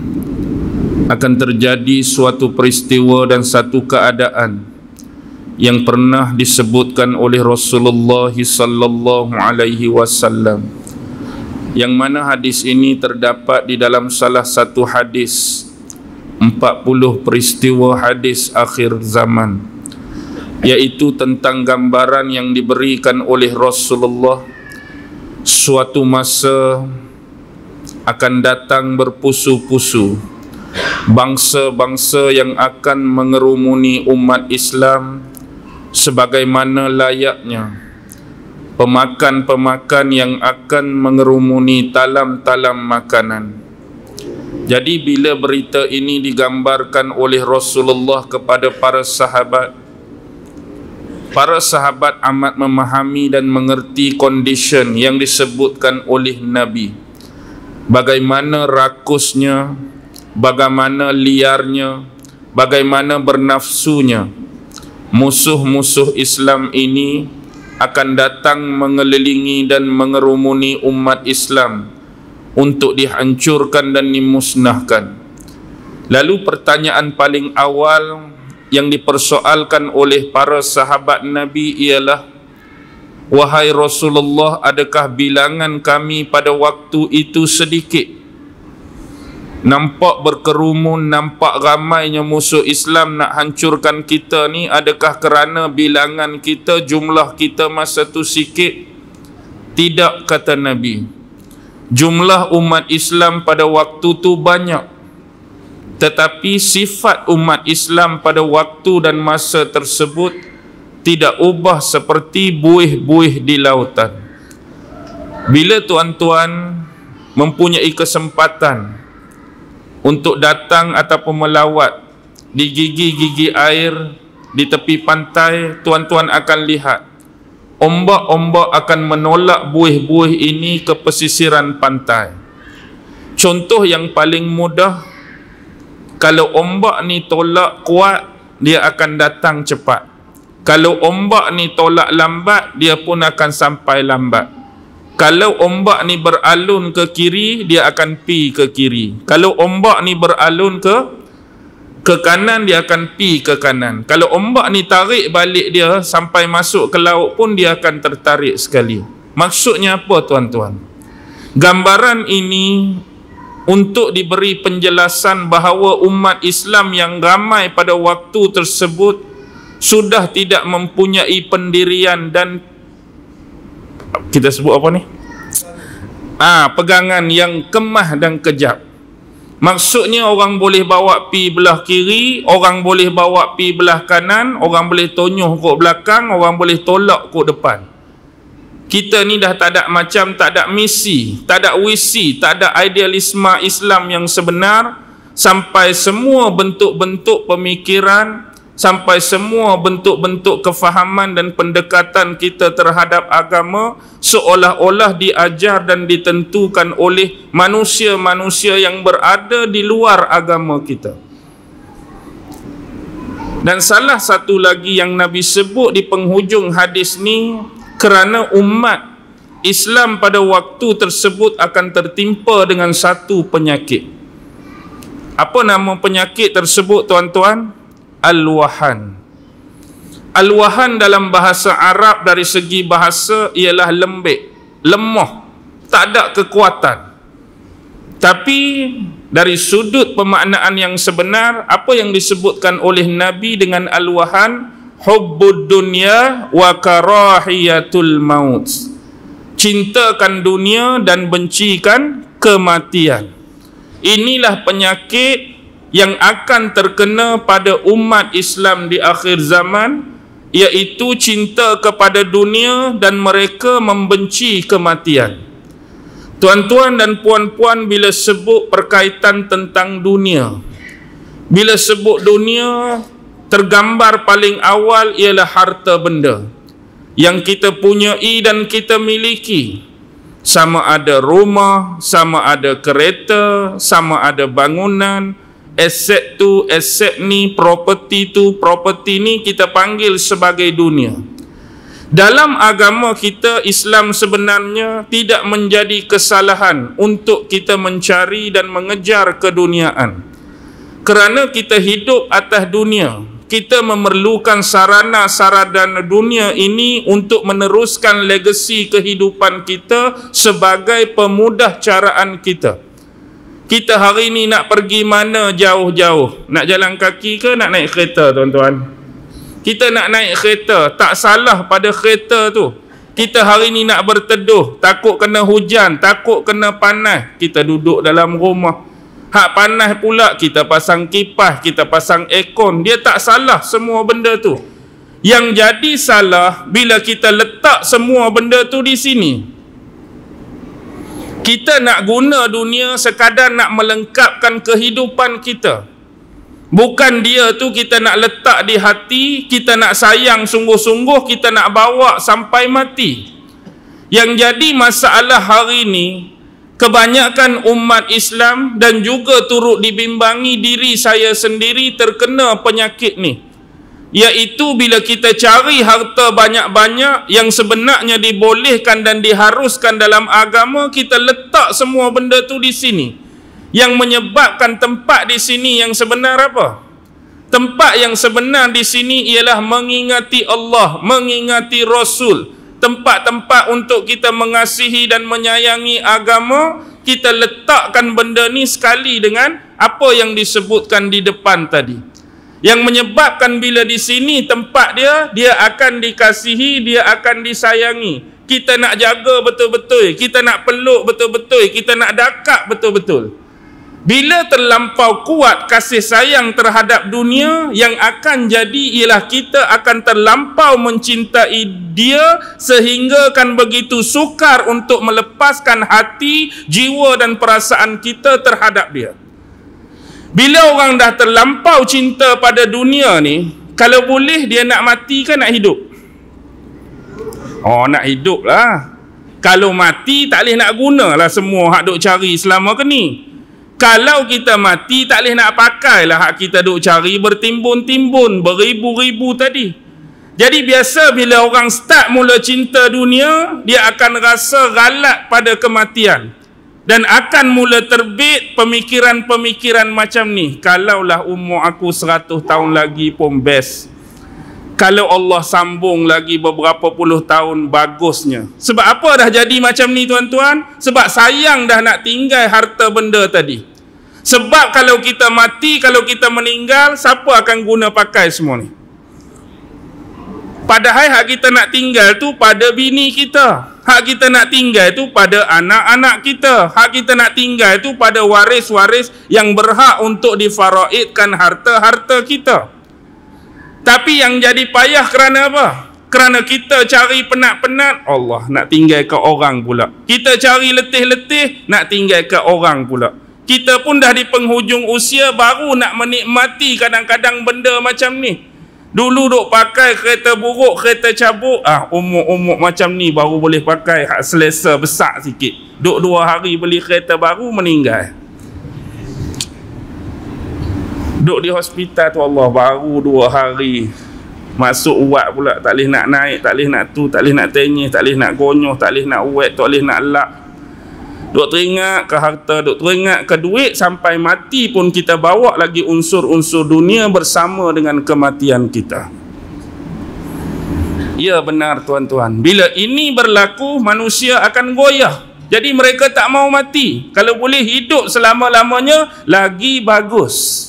Akan terjadi suatu peristiwa dan satu keadaan yang pernah disebutkan oleh Rasulullah sallallahu alaihi wasallam, yang mana hadis ini terdapat di dalam salah satu hadis empat puluh peristiwa hadis akhir zaman, yaitu tentang gambaran yang diberikan oleh Rasulullah. Suatu masa akan datang berpusu-pusu bangsa-bangsa yang akan mengerumuni umat Islam sebagaimana layaknya pemakan-pemakan yang akan mengerumuni talam-talam makanan. Jadi bila berita ini digambarkan oleh Rasulullah kepada para sahabat, para sahabat amat memahami dan mengerti condition yang disebutkan oleh Nabi. Bagaimana rakusnya, bagaimana liarnya, bagaimana bernafsunya musuh-musuh Islam ini akan datang mengelilingi dan mengerumuni umat Islam untuk dihancurkan dan dimusnahkan. Lalu pertanyaan paling awal yang dipersoalkan oleh para sahabat Nabi ialah, wahai Rasulullah, adakah bilangan kami pada waktu itu sedikit? Nampak berkerumun, nampak ramainya musuh Islam nak hancurkan kita ni, adakah kerana bilangan kita, jumlah kita masa tu sikit? Tidak, kata Nabi. Jumlah umat Islam pada waktu tu banyak, tetapi sifat umat Islam pada waktu dan masa tersebut tidak ubah seperti buih-buih di lautan. Bila tuan-tuan mempunyai kesempatan untuk datang ataupun melawat di gigi-gigi air di tepi pantai, tuan-tuan akan lihat ombak-ombak akan menolak buih-buih ini ke pesisiran pantai. Contoh yang paling mudah, kalau ombak ni tolak kuat, dia akan datang cepat. Kalau ombak ni tolak lambat, dia pun akan sampai lambat. Kalau ombak ni beralun ke kiri, dia akan pi ke kiri. Kalau ombak ni beralun ke ke kanan, dia akan pi ke kanan. Kalau ombak ni tarik balik dia sampai masuk ke laut pun, dia akan tertarik sekali. Maksudnya apa, tuan-tuan? Gambaran ini untuk diberi penjelasan bahawa umat Islam yang ramai pada waktu tersebut sudah tidak mempunyai pendirian dan kita sebut apa ni? Ah, pegangan yang kemah dan kejap. Maksudnya orang boleh bawa pi belah kiri, orang boleh bawa pi belah kanan, orang boleh tonyoh ke belakang, orang boleh tolak ke depan. Kita ni dah tak ada macam, tak ada misi, tak ada visi, tak ada idealisme Islam yang sebenar, sampai semua bentuk-bentuk pemikiran, sampai semua bentuk-bentuk kefahaman dan pendekatan kita terhadap agama seolah-olah diajar dan ditentukan oleh manusia-manusia yang berada di luar agama kita. Dan salah satu lagi yang Nabi sebut di penghujung hadis ni, kerana umat Islam pada waktu tersebut akan tertimpa dengan satu penyakit. Apa nama penyakit tersebut, tuan-tuan? Al-wahan. Al-wahan dalam bahasa Arab dari segi bahasa ialah lembek, lemah, tak ada kekuatan. Tapi dari sudut pemaknaan yang sebenar, apa yang disebutkan oleh Nabi dengan al-wahan, hubbud dunya wa karahiyatul maut, cintakan dunia dan bencikan kematian. Inilah penyakit yang akan terkena pada umat Islam di akhir zaman, iaitu cinta kepada dunia dan mereka membenci kematian. Tuan-tuan dan puan-puan, bila sebut perkaitan tentang dunia, bila sebut dunia, tergambar paling awal ialah harta benda yang kita punyai dan kita miliki. Sama ada rumah, sama ada kereta, sama ada bangunan, aset tu, aset ni, properti tu, properti ni kita panggil sebagai dunia. Dalam agama kita Islam sebenarnya tidak menjadi kesalahan untuk kita mencari dan mengejar keduniaan. Kerana kita hidup atas dunia, kita memerlukan sarana-sarana dunia ini untuk meneruskan legasi kehidupan kita sebagai pemudah caraan kita. Kita hari ni nak pergi mana jauh-jauh? Nak jalan kaki ke nak naik kereta, tuan-tuan? Kita nak naik kereta, tak salah pada kereta tu. Kita hari ni nak berteduh, takut kena hujan, takut kena panas, kita duduk dalam rumah. Hak panas pula, kita pasang kipas, kita pasang aircon. Dia tak salah semua benda tu. Yang jadi salah bila kita letak semua benda tu di sini. Kita nak guna dunia sekadar nak melengkapkan kehidupan kita. Bukan dia tu kita nak letak di hati, kita nak sayang sungguh-sungguh, kita nak bawa sampai mati. Yang jadi masalah hari ini, kebanyakan umat Islam dan juga turut dibimbangi diri saya sendiri terkena penyakit ni. Iaitu bila kita cari harta banyak-banyak yang sebenarnya dibolehkan dan diharuskan dalam agama, kita letak semua benda tu di sini. Yang menyebabkan tempat di sini yang sebenar apa? Tempat yang sebenar di sini ialah mengingati Allah, mengingati Rasul. Tempat-tempat untuk kita mengasihi dan menyayangi agama, kita letakkan benda ni sekali dengan apa yang disebutkan di depan tadi. Yang menyebabkan bila di sini tempat dia, dia akan dikasihi, dia akan disayangi. Kita nak jaga betul-betul, kita nak peluk betul-betul, kita nak dakap betul-betul. Bila terlampau kuat kasih sayang terhadap dunia, yang akan jadi ialah kita akan terlampau mencintai dia sehingga akan begitu sukar untuk melepaskan hati, jiwa dan perasaan kita terhadap dia. Bila orang dah terlampau cinta pada dunia ni, kalau boleh dia nak mati ke nak hidup? Oh, nak hidup lah. Kalau mati tak boleh nak gunalah semua hak duk cari selama ke ni. Kalau kita mati tak boleh nak pakailah hak kita duk cari bertimbun-timbun, beribu-ribu tadi. Jadi biasa bila orang start mula cinta dunia, dia akan rasa galat pada kematian. Dan akan mula terbit pemikiran-pemikiran macam ni. Kalaulah umur aku seratus tahun lagi pun best. Kalau Allah sambung lagi beberapa puluh tahun, bagusnya. Sebab apa dah jadi macam ni, tuan-tuan? Sebab sayang dah nak tinggal harta benda tadi. Sebab kalau kita mati, kalau kita meninggal, siapa akan guna pakai semua ni? Padahal hak kita nak tinggal tu pada bini kita. Hak kita nak tinggal tu pada anak-anak kita. Hak kita nak tinggal tu pada waris-waris yang berhak untuk difaraidkan harta-harta kita. Tapi yang jadi payah kerana apa? Kerana kita cari penat-penat, Allah nak tinggal ke orang pula. Kita cari letih-letih, nak tinggal ke orang pula. Kita pun dah di penghujung usia, baru nak menikmati kadang-kadang benda macam ni. Dulu duk pakai kereta buruk, kereta cabuk, ah umur-umur macam ni baru boleh pakai hak selesa besar sikit. Duk dua hari beli kereta baru, meninggal. Duk di hospital tu Allah baru dua hari masuk uat pula, tak boleh nak naik, tak boleh nak tu, tak boleh nak tenyih, tak boleh nak gonyoh, tak boleh nak uat, tak boleh nak lap. Duk teringat ke harta, duk teringat ke duit, sampai mati pun kita bawa lagi unsur-unsur dunia bersama dengan kematian kita. Ya benar tuan-tuan, bila ini berlaku manusia akan goyah. Jadi mereka tak mau mati. Kalau boleh hidup selama-lamanya, lagi bagus.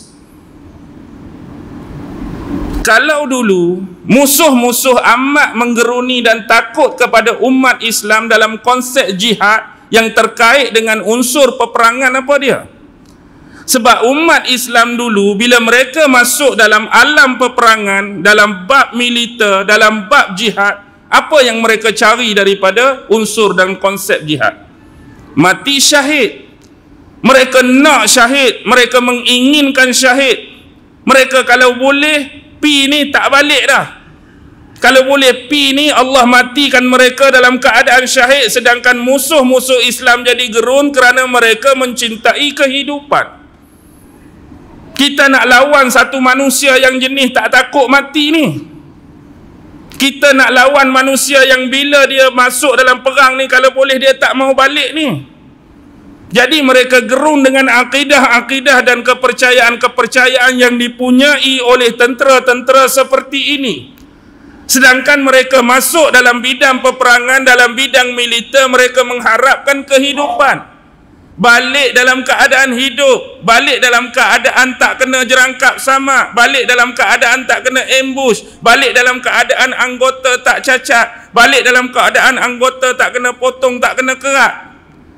Kalau dulu musuh-musuh amat menggeruni dan takut kepada umat Islam dalam konsep jihad yang terkait dengan unsur peperangan, apa dia? Sebab umat Islam dulu bila mereka masuk dalam alam peperangan, dalam bab militer, dalam bab jihad, apa yang mereka cari daripada unsur dan konsep jihad? Mati syahid. Mereka nak syahid, mereka menginginkan syahid. Mereka kalau boleh pi ni tak balik dah. Kalau boleh pi ni Allah matikan mereka dalam keadaan syahid, sedangkan musuh-musuh Islam jadi gerun kerana mereka mencintai kehidupan. Kita nak lawan satu manusia yang jenis tak takut mati ni. Kita nak lawan manusia yang bila dia masuk dalam perang ni, kalau boleh dia tak mau balik ni. Jadi mereka gerun dengan akidah-akidah dan kepercayaan-kepercayaan yang dipunyai oleh tentera-tentera seperti ini. Sedangkan mereka masuk dalam bidang peperangan, dalam bidang militer, mereka mengharapkan kehidupan. Balik dalam keadaan hidup, balik dalam keadaan tak kena jerangkap samak, balik dalam keadaan tak kena ambush, balik dalam keadaan anggota tak cacat, balik dalam keadaan anggota tak kena potong, tak kena kerat.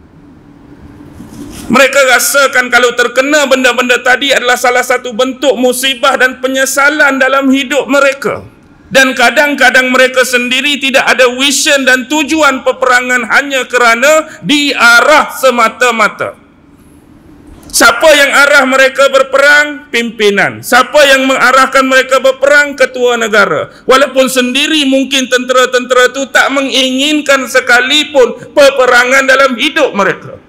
Mereka rasakan kalau terkena benda-benda tadi adalah salah satu bentuk musibah dan penyesalan dalam hidup mereka. Dan kadang-kadang mereka sendiri tidak ada vision dan tujuan peperangan hanya kerana diarah semata-mata. Siapa yang arah mereka berperang? Pimpinan. Siapa yang mengarahkan mereka berperang? Ketua negara. Walaupun sendiri mungkin tentera-tentera itu tak menginginkan sekalipun peperangan dalam hidup mereka.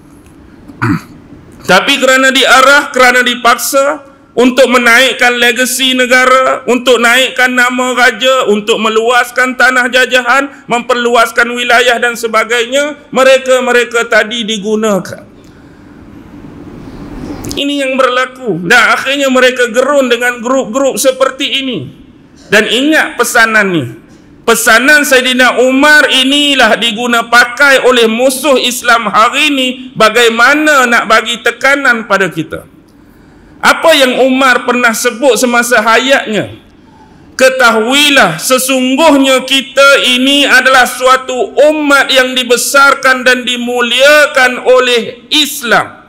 Tapi kerana diarah, kerana dipaksa untuk menaikkan legasi negara, untuk naikkan nama raja, untuk meluaskan tanah jajahan, memperluaskan wilayah dan sebagainya, mereka-mereka tadi digunakan. Ini yang berlaku. Dan akhirnya mereka gerun dengan grup-grup seperti ini. Dan ingat pesanan ni. Pesanan Saidina Umar inilah diguna pakai oleh musuh Islam hari ini bagaimana nak bagi tekanan pada kita. Apa yang Umar pernah sebut semasa hayatnya? Ketahuilah sesungguhnya kita ini adalah suatu umat yang dibesarkan dan dimuliakan oleh Islam.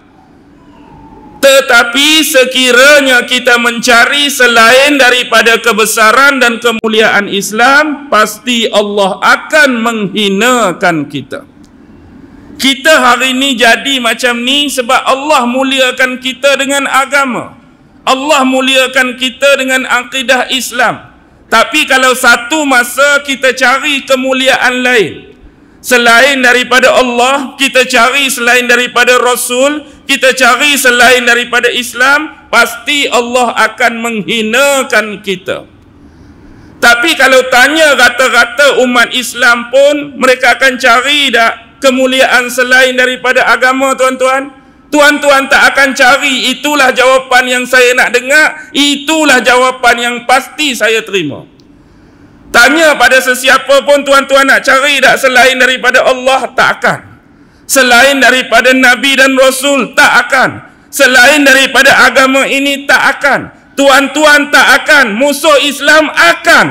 Tetapi sekiranya kita mencari selain daripada kebesaran dan kemuliaan Islam, pasti Allah akan menghinakan kita. Kita hari ini jadi macam ni sebab Allah muliakan kita dengan agama. Allah muliakan kita dengan akidah Islam. Tapi kalau satu masa kita cari kemuliaan lain selain daripada Allah, kita cari selain daripada Rasul, kita cari selain daripada Islam, pasti Allah akan menghinakan kita. Tapi kalau tanya rata-rata umat Islam pun, mereka akan cari tak kemuliaan selain daripada agama, tuan-tuan? Tuan-tuan tak akan cari. Itulah jawapan yang saya nak dengar, itulah jawapan yang pasti saya terima. Tanya pada sesiapa pun, tuan-tuan nak cari tak selain daripada Allah? Tak akan. Selain daripada Nabi dan Rasul? Tak akan. Selain daripada agama ini? Tak akan. Tuan-tuan tak akan. Musuh Islam akan.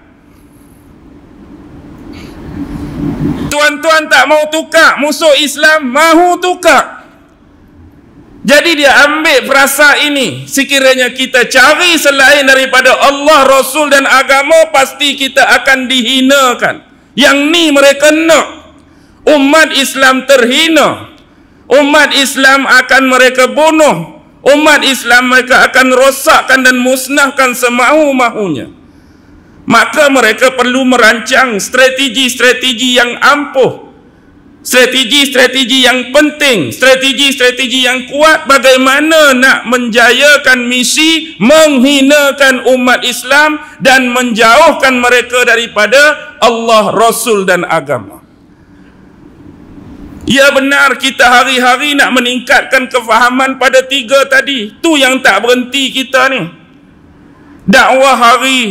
Tuan-tuan tak mau tukar, musuh Islam mahu tukar. Jadi dia ambil frasa ini. Sekiranya kita cari selain daripada Allah, Rasul dan agama, pasti kita akan dihinakan. Yang ni mereka nak. Umat Islam terhina. Umat Islam akan mereka bunuh. Umat Islam mereka akan rosakkan dan musnahkan semahu-mahunya. Maka mereka perlu merancang strategi-strategi yang ampuh. Strategi-strategi yang penting, strategi-strategi yang kuat bagaimana nak menjayakan misi menghinakan umat Islam dan menjauhkan mereka daripada Allah, Rasul dan agama. Ya benar, kita hari-hari nak meningkatkan kefahaman pada tiga tadi. Tu yang tak berhenti kita ni. Dakwah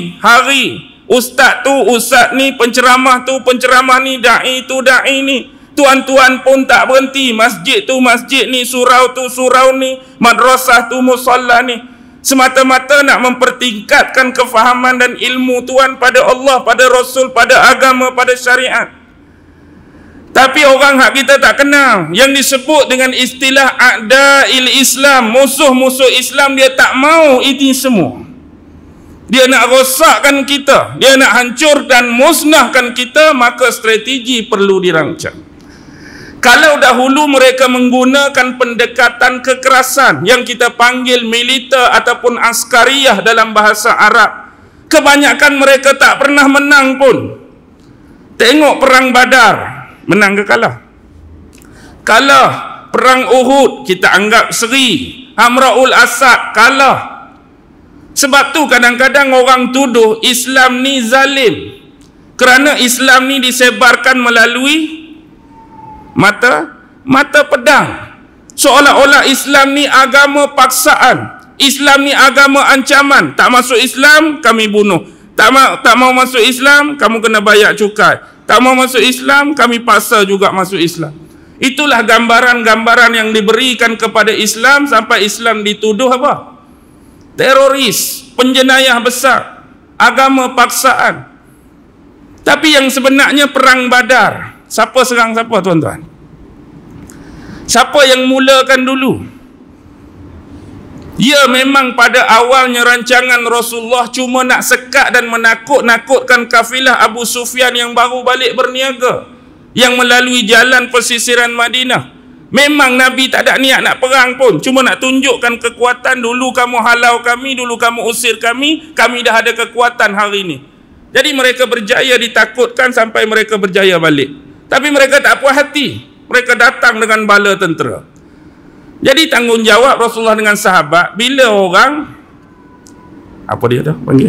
hari-hari. Ustaz tu, ustaz ni, penceramah tu, penceramah ni, da'i tu, da'i ni. Tuan-tuan pun tak berhenti. Masjid tu masjid ni, surau tu surau ni, madrasah tu musalla ni. Semata-mata nak mempertingkatkan kefahaman dan ilmu tuan pada Allah, pada Rasul, pada agama, pada syariat. Tapi orang hak kita tak kenal, yang disebut dengan istilah a'da'il Islam, musuh-musuh Islam, dia tak mau ini semua. Dia nak rosakkan kita, dia nak hancur dan musnahkan kita, maka strategi perlu dirancang. Kalau dahulu mereka menggunakan pendekatan kekerasan yang kita panggil militer ataupun askariyah dalam bahasa Arab, kebanyakan mereka tak pernah menang pun. Tengok perang Badar, menang ke kalah? Kalah. Perang Uhud kita anggap seri. Hamraul Asad kalah. Sebab tu kadang-kadang orang tuduh Islam ni zalim, kerana Islam ni disebarkan melalui mata mata pedang, seolah-olah Islam ni agama paksaan, Islam ni agama ancaman. Tak masuk Islam kami bunuh, tak ma tak mau masuk Islam kamu kena bayar cukai, tak mau masuk Islam kami paksa juga masuk Islam. Itulah gambaran-gambaran yang diberikan kepada Islam, sampai Islam dituduh apa? Teroris, penjenayah besar, agama paksaan. Tapi yang sebenarnya perang Badar, siapa serang siapa tuan-tuan? Siapa yang mulakan dulu? Ya, memang pada awalnya rancangan Rasulullah cuma nak sekat dan menakut-nakutkan kafilah Abu Sufyan yang baru balik berniaga, yang melalui jalan pesisiran Madinah. Memang Nabi tak ada niat nak perang pun, cuma nak tunjukkan kekuatan. Dulu kamu halau kami, dulu kamu usir kami, kami dah ada kekuatan hari ini. Jadi mereka berjaya ditakutkan sampai mereka berjaya balik. Tapi mereka tak puas hati, mereka datang dengan bala tentera. Jadi tanggungjawab Rasulullah dengan sahabat, bila orang, apa dia dah panggil,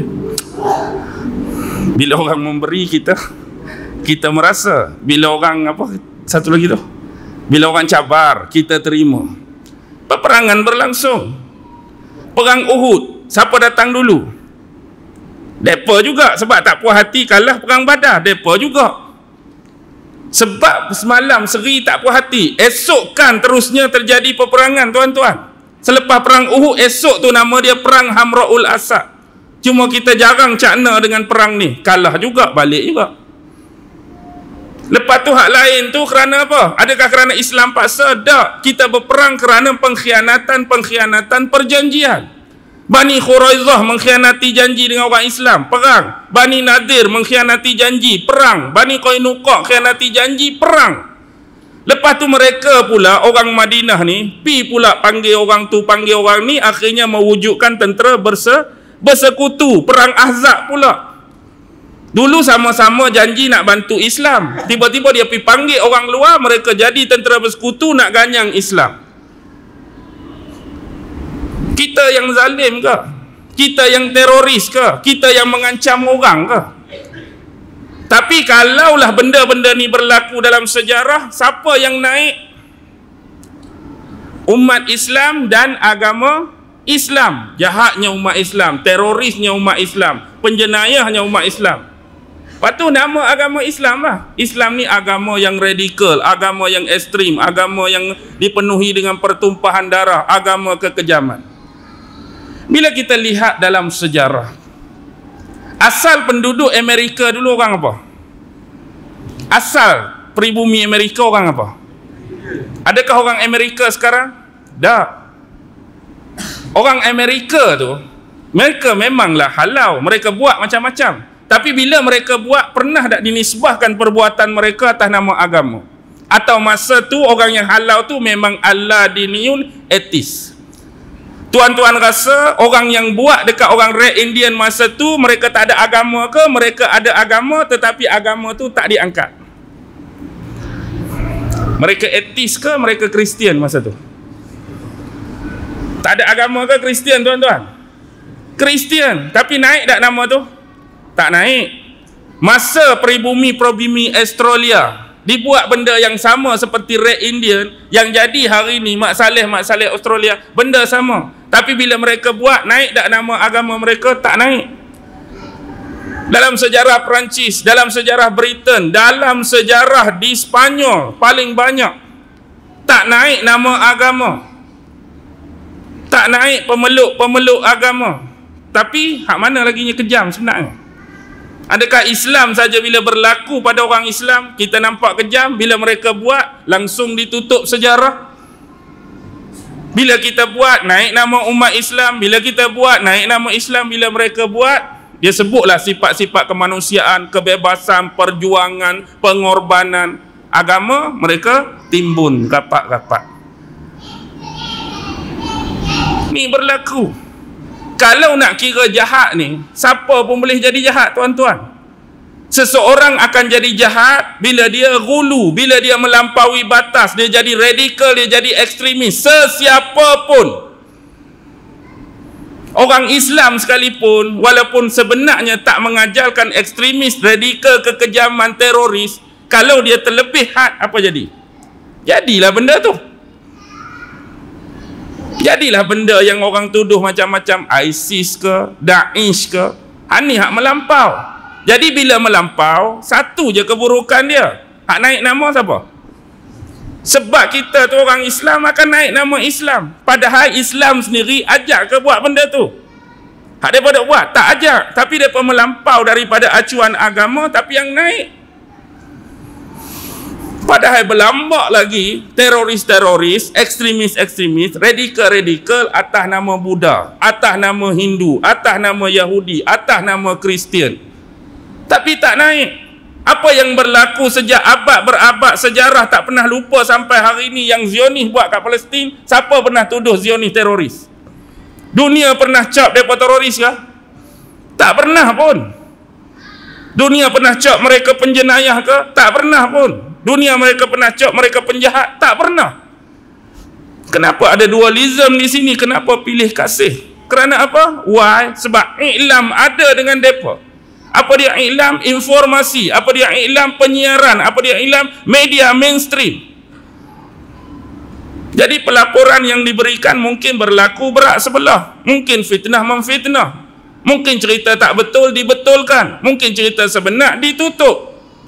bila orang memberi kita, kita merasa. Bila orang apa, satu lagi tu, bila orang cabar, kita terima. Peperangan berlangsung. Perang Uhud, siapa datang dulu? Depa juga, sebab tak puas hati kalah perang Badar. Depa juga, sebab semalam seri tak puas hati. Esok kan terusnya terjadi peperangan tuan-tuan. Selepas perang Uhud, esok tu nama dia perang Hamraul Asad. Cuma kita jarang cakna dengan perang ni. Kalah juga, balik juga. Lepas tu hak lain tu kerana apa? Adakah kerana Islam paksa? Tak. Kita berperang kerana pengkhianatan-pengkhianatan perjanjian. Bani Quraizah mengkhianati janji dengan orang Islam, perang. Bani Nadir mengkhianati janji, perang. Bani Qainuqa khianati janji, perang. Lepas tu mereka pula, orang Madinah ni, pi pula panggil orang tu, panggil orang ni, akhirnya mewujudkan tentera berse, bersekutu. Perang Ahzab pula. Dulu sama-sama janji nak bantu Islam, tiba-tiba dia pergi panggil orang luar, mereka jadi tentera bersekutu nak ganyang Islam. Kita yang zalim ke? Kita yang teroris ke? Kita yang mengancam orang ke? Tapi kalaulah benda-benda ni berlaku dalam sejarah, siapa yang naik? Umat Islam dan agama Islam. Jahatnya umat Islam, terorisnya umat Islam, penjenayahnya umat Islam. Lepas tu nama agama Islam lah. Islam ni agama yang radikal, agama yang ekstrim, agama yang dipenuhi dengan pertumpahan darah, agama kekejaman. Bila kita lihat dalam sejarah, asal penduduk Amerika dulu orang apa? Asal pribumi Amerika orang apa? Adakah orang Amerika sekarang? Tak. Orang Amerika tu, mereka memanglah halau, mereka buat macam-macam. Tapi bila mereka buat, pernah tak dinisbahkan perbuatan mereka atas nama agama? Atau masa tu orang yang halau tu memang Allah diniyun etis? Tuan-tuan rasa orang yang buat dekat orang Red Indian masa tu, mereka tak ada agama ke? Mereka ada agama tetapi agama tu tak diangkat. Mereka etis ke? Mereka Kristian masa tu? Tak ada agama ke Kristian tuan-tuan? Kristian. Tapi naik tak nama tu? Tak naik. Masa peribumi-peribumi Australia dibuat benda yang sama seperti Red Indian, yang jadi hari ni Mak Saleh Mak Saleh Australia, benda sama. Tapi bila mereka buat, naik tak nama agama mereka? Tak naik. dalam sejarah Perancis, dalam sejarah Britain, dalam sejarah di Spanyol paling banyak tak naik nama agama, tak naik pemeluk-pemeluk agama. Tapi hak mana laginya kejam sebenarnya? Adakah Islam saja bila berlaku pada orang Islam kita nampak kejam, bila mereka buat langsung ditutup sejarah? Bila kita buat naik nama umat Islam, bila kita buat naik nama Islam, bila mereka buat dia sebutlah sifat-sifat kemanusiaan, kebebasan, perjuangan, pengorbanan agama, mereka timbun rapat-rapat. Ni berlaku. Kalau nak kira jahat ni, siapa pun boleh jadi jahat, tuan-tuan. Seseorang akan jadi jahat bila dia gulu, bila dia melampaui batas, dia jadi radikal, dia jadi ekstremis. Sesiapa pun. Orang Islam sekalipun, walaupun sebenarnya tak mengajarkan ekstremis, radikal, kekejaman, teroris, kalau dia terlebih had, apa jadi? Jadilah benda tu. Jadilah benda yang orang tuduh macam-macam, ISIS ke, Daesh ke, ini hak melampau. Jadi bila melampau, satu je keburukan dia. Hak naik nama siapa? Sebab kita tu orang Islam akan naik nama Islam. Padahal Islam sendiri ajak ke buat benda tu? Hak mereka buat? Tak ajak. Tapi mereka melampau daripada acuan agama, tapi yang naik. Padahal berlambak lagi teroris-teroris, ekstremis-ekstremis, radikal-radikal atas nama Buddha, atas nama Hindu, atas nama Yahudi, atas nama Kristian. Tapi tak naik. Apa yang berlaku sejak abad berabad sejarah tak pernah lupa sampai hari ini yang Zionis buat kat Palestin. Siapa pernah tuduh Zionis teroris? Dunia pernah cap mereka teroris ke? Tak pernah pun. Dunia pernah cap mereka penjenayah ke? Tak pernah pun. Dunia mereka pernah cap mereka penjahat? Tak pernah. Kenapa ada dualism di sini? Kenapa pilih kasih? Kerana apa? Why? Sebab iklam ada dengan mereka. Apa dia iklam? Informasi. Apa dia iklam? Penyiaran. Apa dia iklam? Media mainstream. Jadi pelaporan yang diberikan mungkin berlaku berat sebelah. Mungkin fitnah memfitnah. Mungkin cerita tak betul dibetulkan. Mungkin cerita sebenar ditutup.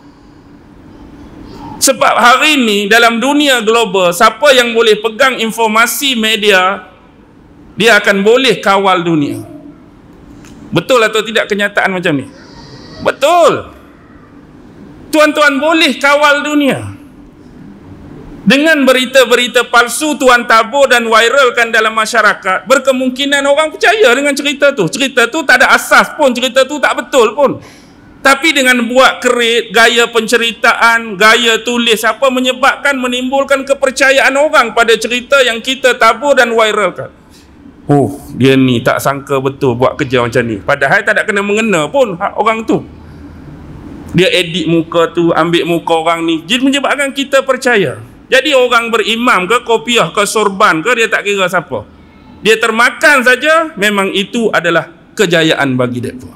Sebab hari ini dalam dunia global, siapa yang boleh pegang informasi media, dia akan boleh kawal dunia. Betul atau tidak kenyataan macam ni? Betul. Tuan-tuan boleh kawal dunia. Dengan berita-berita palsu tuan tabur dan viralkan dalam masyarakat, berkemungkinan orang percaya dengan cerita tu. Cerita tu tak ada asas pun, cerita tu tak betul pun. Tapi dengan buat kerit, gaya penceritaan, gaya tulis apa, menyebabkan, menimbulkan kepercayaan orang pada cerita yang kita tabur dan viralkan. Oh, dia ni tak sangka betul buat kerja macam ni. Padahal tak ada kena mengena pun hak orang tu. Dia edit muka tu, ambil muka orang ni. Jadi menyebabkan kita percaya. Jadi orang berimam ke, kopiah ke, sorban ke, dia tak kira siapa. Dia termakan saja, memang itu adalah kejayaan bagi mereka.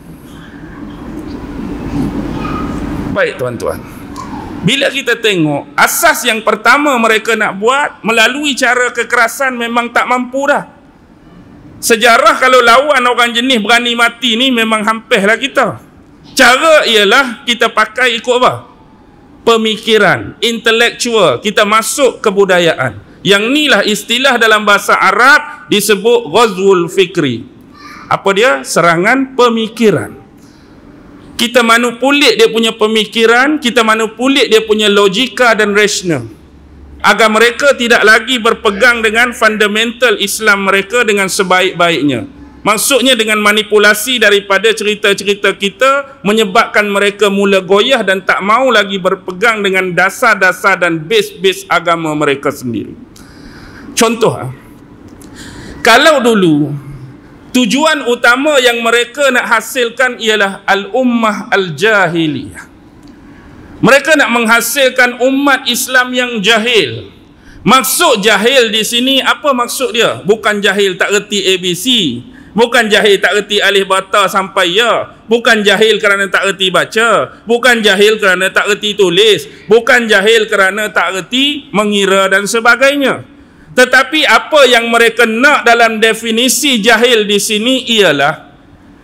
Baik tuan-tuan. Bila kita tengok, asas yang pertama mereka nak buat melalui cara kekerasan memang tak mampu dah. Sejarah kalau lawan orang jenis berani mati ni memang hampirlah kita. Cara ialah kita pakai ikut apa? Pemikiran, intelektual, kita masuk kebudayaan. Yang inilah istilah dalam bahasa Arab disebut ghazwul fikri. Apa dia? Serangan pemikiran. Kita manipulit dia punya pemikiran, kita manipulit dia punya logika dan rasional. Agar mereka tidak lagi berpegang dengan fundamental Islam mereka dengan sebaik-baiknya. Maksudnya dengan manipulasi daripada cerita-cerita kita menyebabkan mereka mula goyah dan tak mau lagi berpegang dengan dasar-dasar dan base-base agama mereka sendiri. Contoh, kalau dulu tujuan utama yang mereka nak hasilkan ialah al-ummah al-jahiliyah. Mereka nak menghasilkan umat Islam yang jahil. Maksud jahil di sini apa maksud dia? Bukan jahil tak erti A B C. Bukan jahil tak erti alif bata sampai ya. Bukan jahil kerana tak erti baca. Bukan jahil kerana tak erti tulis. Bukan jahil kerana tak erti mengira dan sebagainya. Tetapi apa yang mereka nak dalam definisi jahil di sini ialah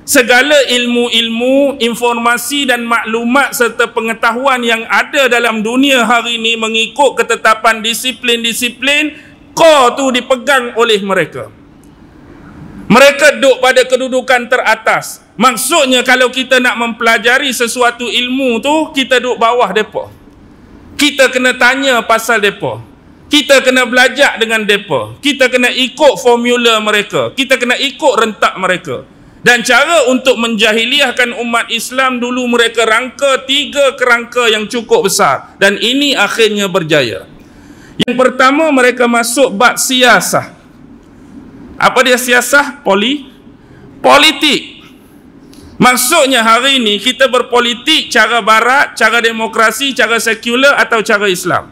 segala ilmu-ilmu, informasi dan maklumat serta pengetahuan yang ada dalam dunia hari ini mengikut ketetapan disiplin-disiplin, core tu dipegang oleh mereka. Mereka duduk pada kedudukan teratas. Maksudnya kalau kita nak mempelajari sesuatu ilmu tu, kita duduk bawah depa. Kita kena tanya pasal depa. Kita kena belajar dengan depa. Kita kena ikut formula mereka. Kita kena ikut rentak mereka. Dan cara untuk menjahiliahkan umat Islam dulu mereka rangka tiga kerangka yang cukup besar. Dan ini akhirnya berjaya. Yang pertama, mereka masuk bab siasah. Apa dia siasah? Poli, politik. Maksudnya hari ini kita berpolitik cara barat, cara demokrasi, cara sekular atau cara Islam?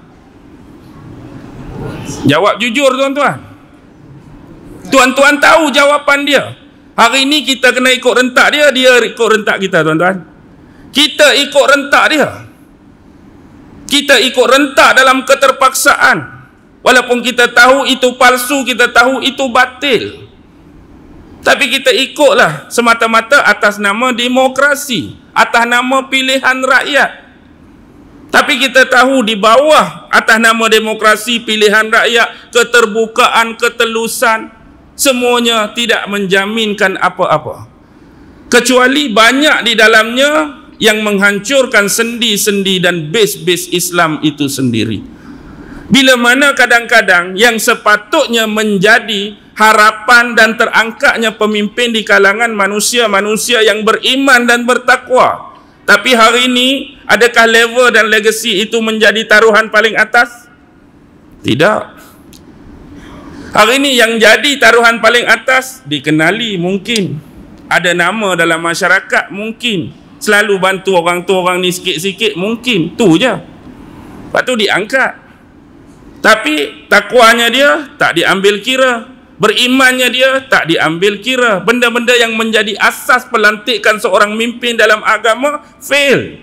Jawab jujur tuan-tuan. Tuan-tuan tahu jawapan dia. Hari ini kita kena ikut rentak dia, dia ikut rentak kita tuan-tuan. Kita ikut rentak dia. Kita ikut rentak dalam keterpaksaan. Walaupun kita tahu itu palsu, kita tahu itu batil. Tapi kita ikutlah semata-mata atas nama demokrasi, atas nama pilihan rakyat. Tapi kita tahu di bawah atas nama demokrasi, pilihan rakyat, keterbukaan, ketelusan, semuanya tidak menjaminkan apa-apa. Kecuali banyak di dalamnya yang menghancurkan sendi-sendi dan base-base Islam itu sendiri. Bila mana kadang-kadang yang sepatutnya menjadi harapan dan terangkatnya pemimpin di kalangan manusia-manusia yang beriman dan bertakwa. Tapi hari ini, adakah level dan legasi itu menjadi taruhan paling atas? Tidak. Hari ini yang jadi taruhan paling atas, dikenali mungkin. Ada nama dalam masyarakat mungkin. Selalu bantu orang tu, orang ni sikit-sikit mungkin. Tu je. Lepas tu diangkat. Tapi takwanya dia tak diambil kira. Berimannya dia tak diambil kira. Benda-benda yang menjadi asas pelantikan seorang mimpin dalam agama fail.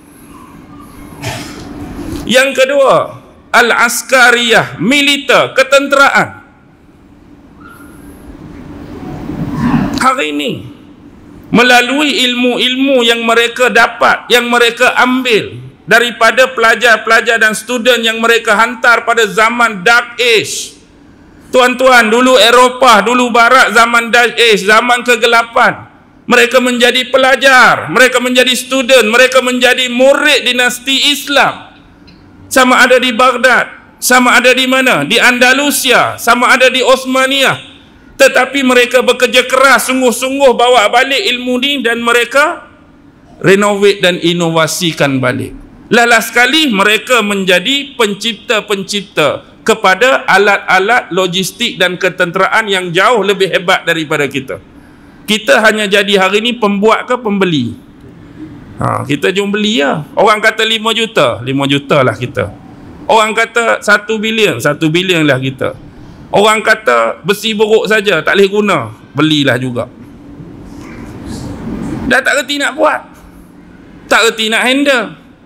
Yang kedua, al-askariyah, militer, ketenteraan. Hari ini melalui ilmu-ilmu yang mereka dapat, yang mereka ambil daripada pelajar-pelajar dan student yang mereka hantar pada zaman Dark Age. Tuan-tuan, dulu Eropah, dulu Barat, zaman Dark Age, zaman kegelapan. Mereka menjadi pelajar, mereka menjadi student, mereka menjadi murid dinasti Islam. Sama ada di Baghdad, sama ada di mana? Di Andalusia, sama ada di Osmania. Tetapi mereka bekerja keras, sungguh-sungguh bawa balik ilmu ni dan mereka renovate dan inovasikan balik. Last sekali mereka menjadi pencipta-pencipta kepada alat-alat logistik dan ketenteraan yang jauh lebih hebat daripada kita. Kita hanya jadi hari ini pembuat ke pembeli? Ha, kita jom beli lah. Orang kata lima juta, lima juta lah kita. Orang kata satu bilion, satu bilion lah kita. Orang kata besi buruk saja, tak boleh guna, belilah juga. Dah tak reti nak buat, tak reti nak handle.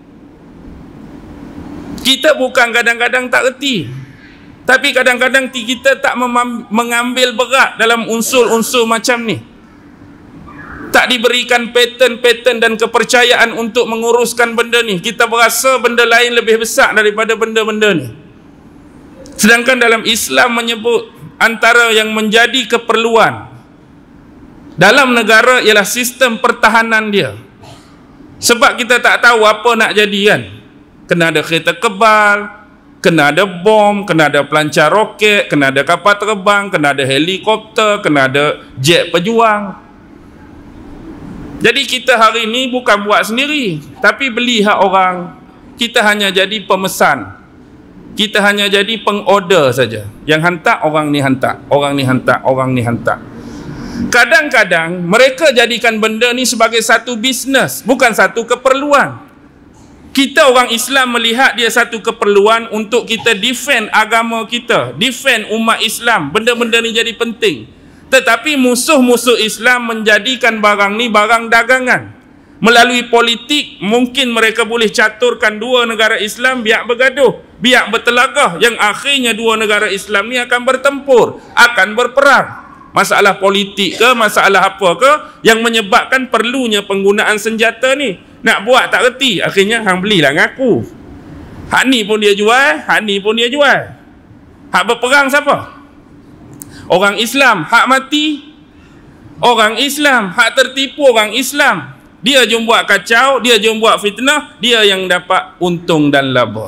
Kita bukan kadang-kadang tak reti, tapi kadang-kadang kita tak mengambil berat dalam unsur-unsur macam ni. Tak diberikan pattern-pattern dan kepercayaan untuk menguruskan benda ni. Kita berasa benda lain lebih besar daripada benda-benda ni. Sedangkan dalam Islam menyebut antara yang menjadi keperluan dalam negara ialah sistem pertahanan dia. Sebab kita tak tahu apa nak jadi kan. Kena ada kereta kebal, kena ada bom, kena ada pelancar roket, kena ada kapal terbang, kena ada helikopter, kena ada jet pejuang. Jadi kita hari ini bukan buat sendiri, tapi beli hak orang. Kita hanya jadi pemesan. Kita hanya jadi pengorder saja. Yang hantar, orang ni hantar, orang ni hantar, orang ni hantar. Kadang-kadang mereka jadikan benda ni sebagai satu bisnes, bukan satu keperluan. Kita orang Islam melihat dia satu keperluan untuk kita defend agama kita, defend umat Islam. Benda-benda ni jadi penting. Tetapi musuh-musuh Islam menjadikan barang ni barang dagangan. Melalui politik, mungkin mereka boleh caturkan dua negara Islam biar bergaduh, biar bertelagah, yang akhirnya dua negara Islam ni akan bertempur, akan berperang. masalah politik ke, masalah apa ke yang menyebabkan perlunya penggunaan senjata ni. Nak buat tak reti, akhirnya hang belilah ngaku. Hak ni pun dia jual, hak ni pun dia jual. Hak berperang siapa? Orang Islam. Hak mati orang Islam. Hak tertipu orang Islam. Dia jom buat kacau, dia jom buat fitnah, dia yang dapat untung dan laba.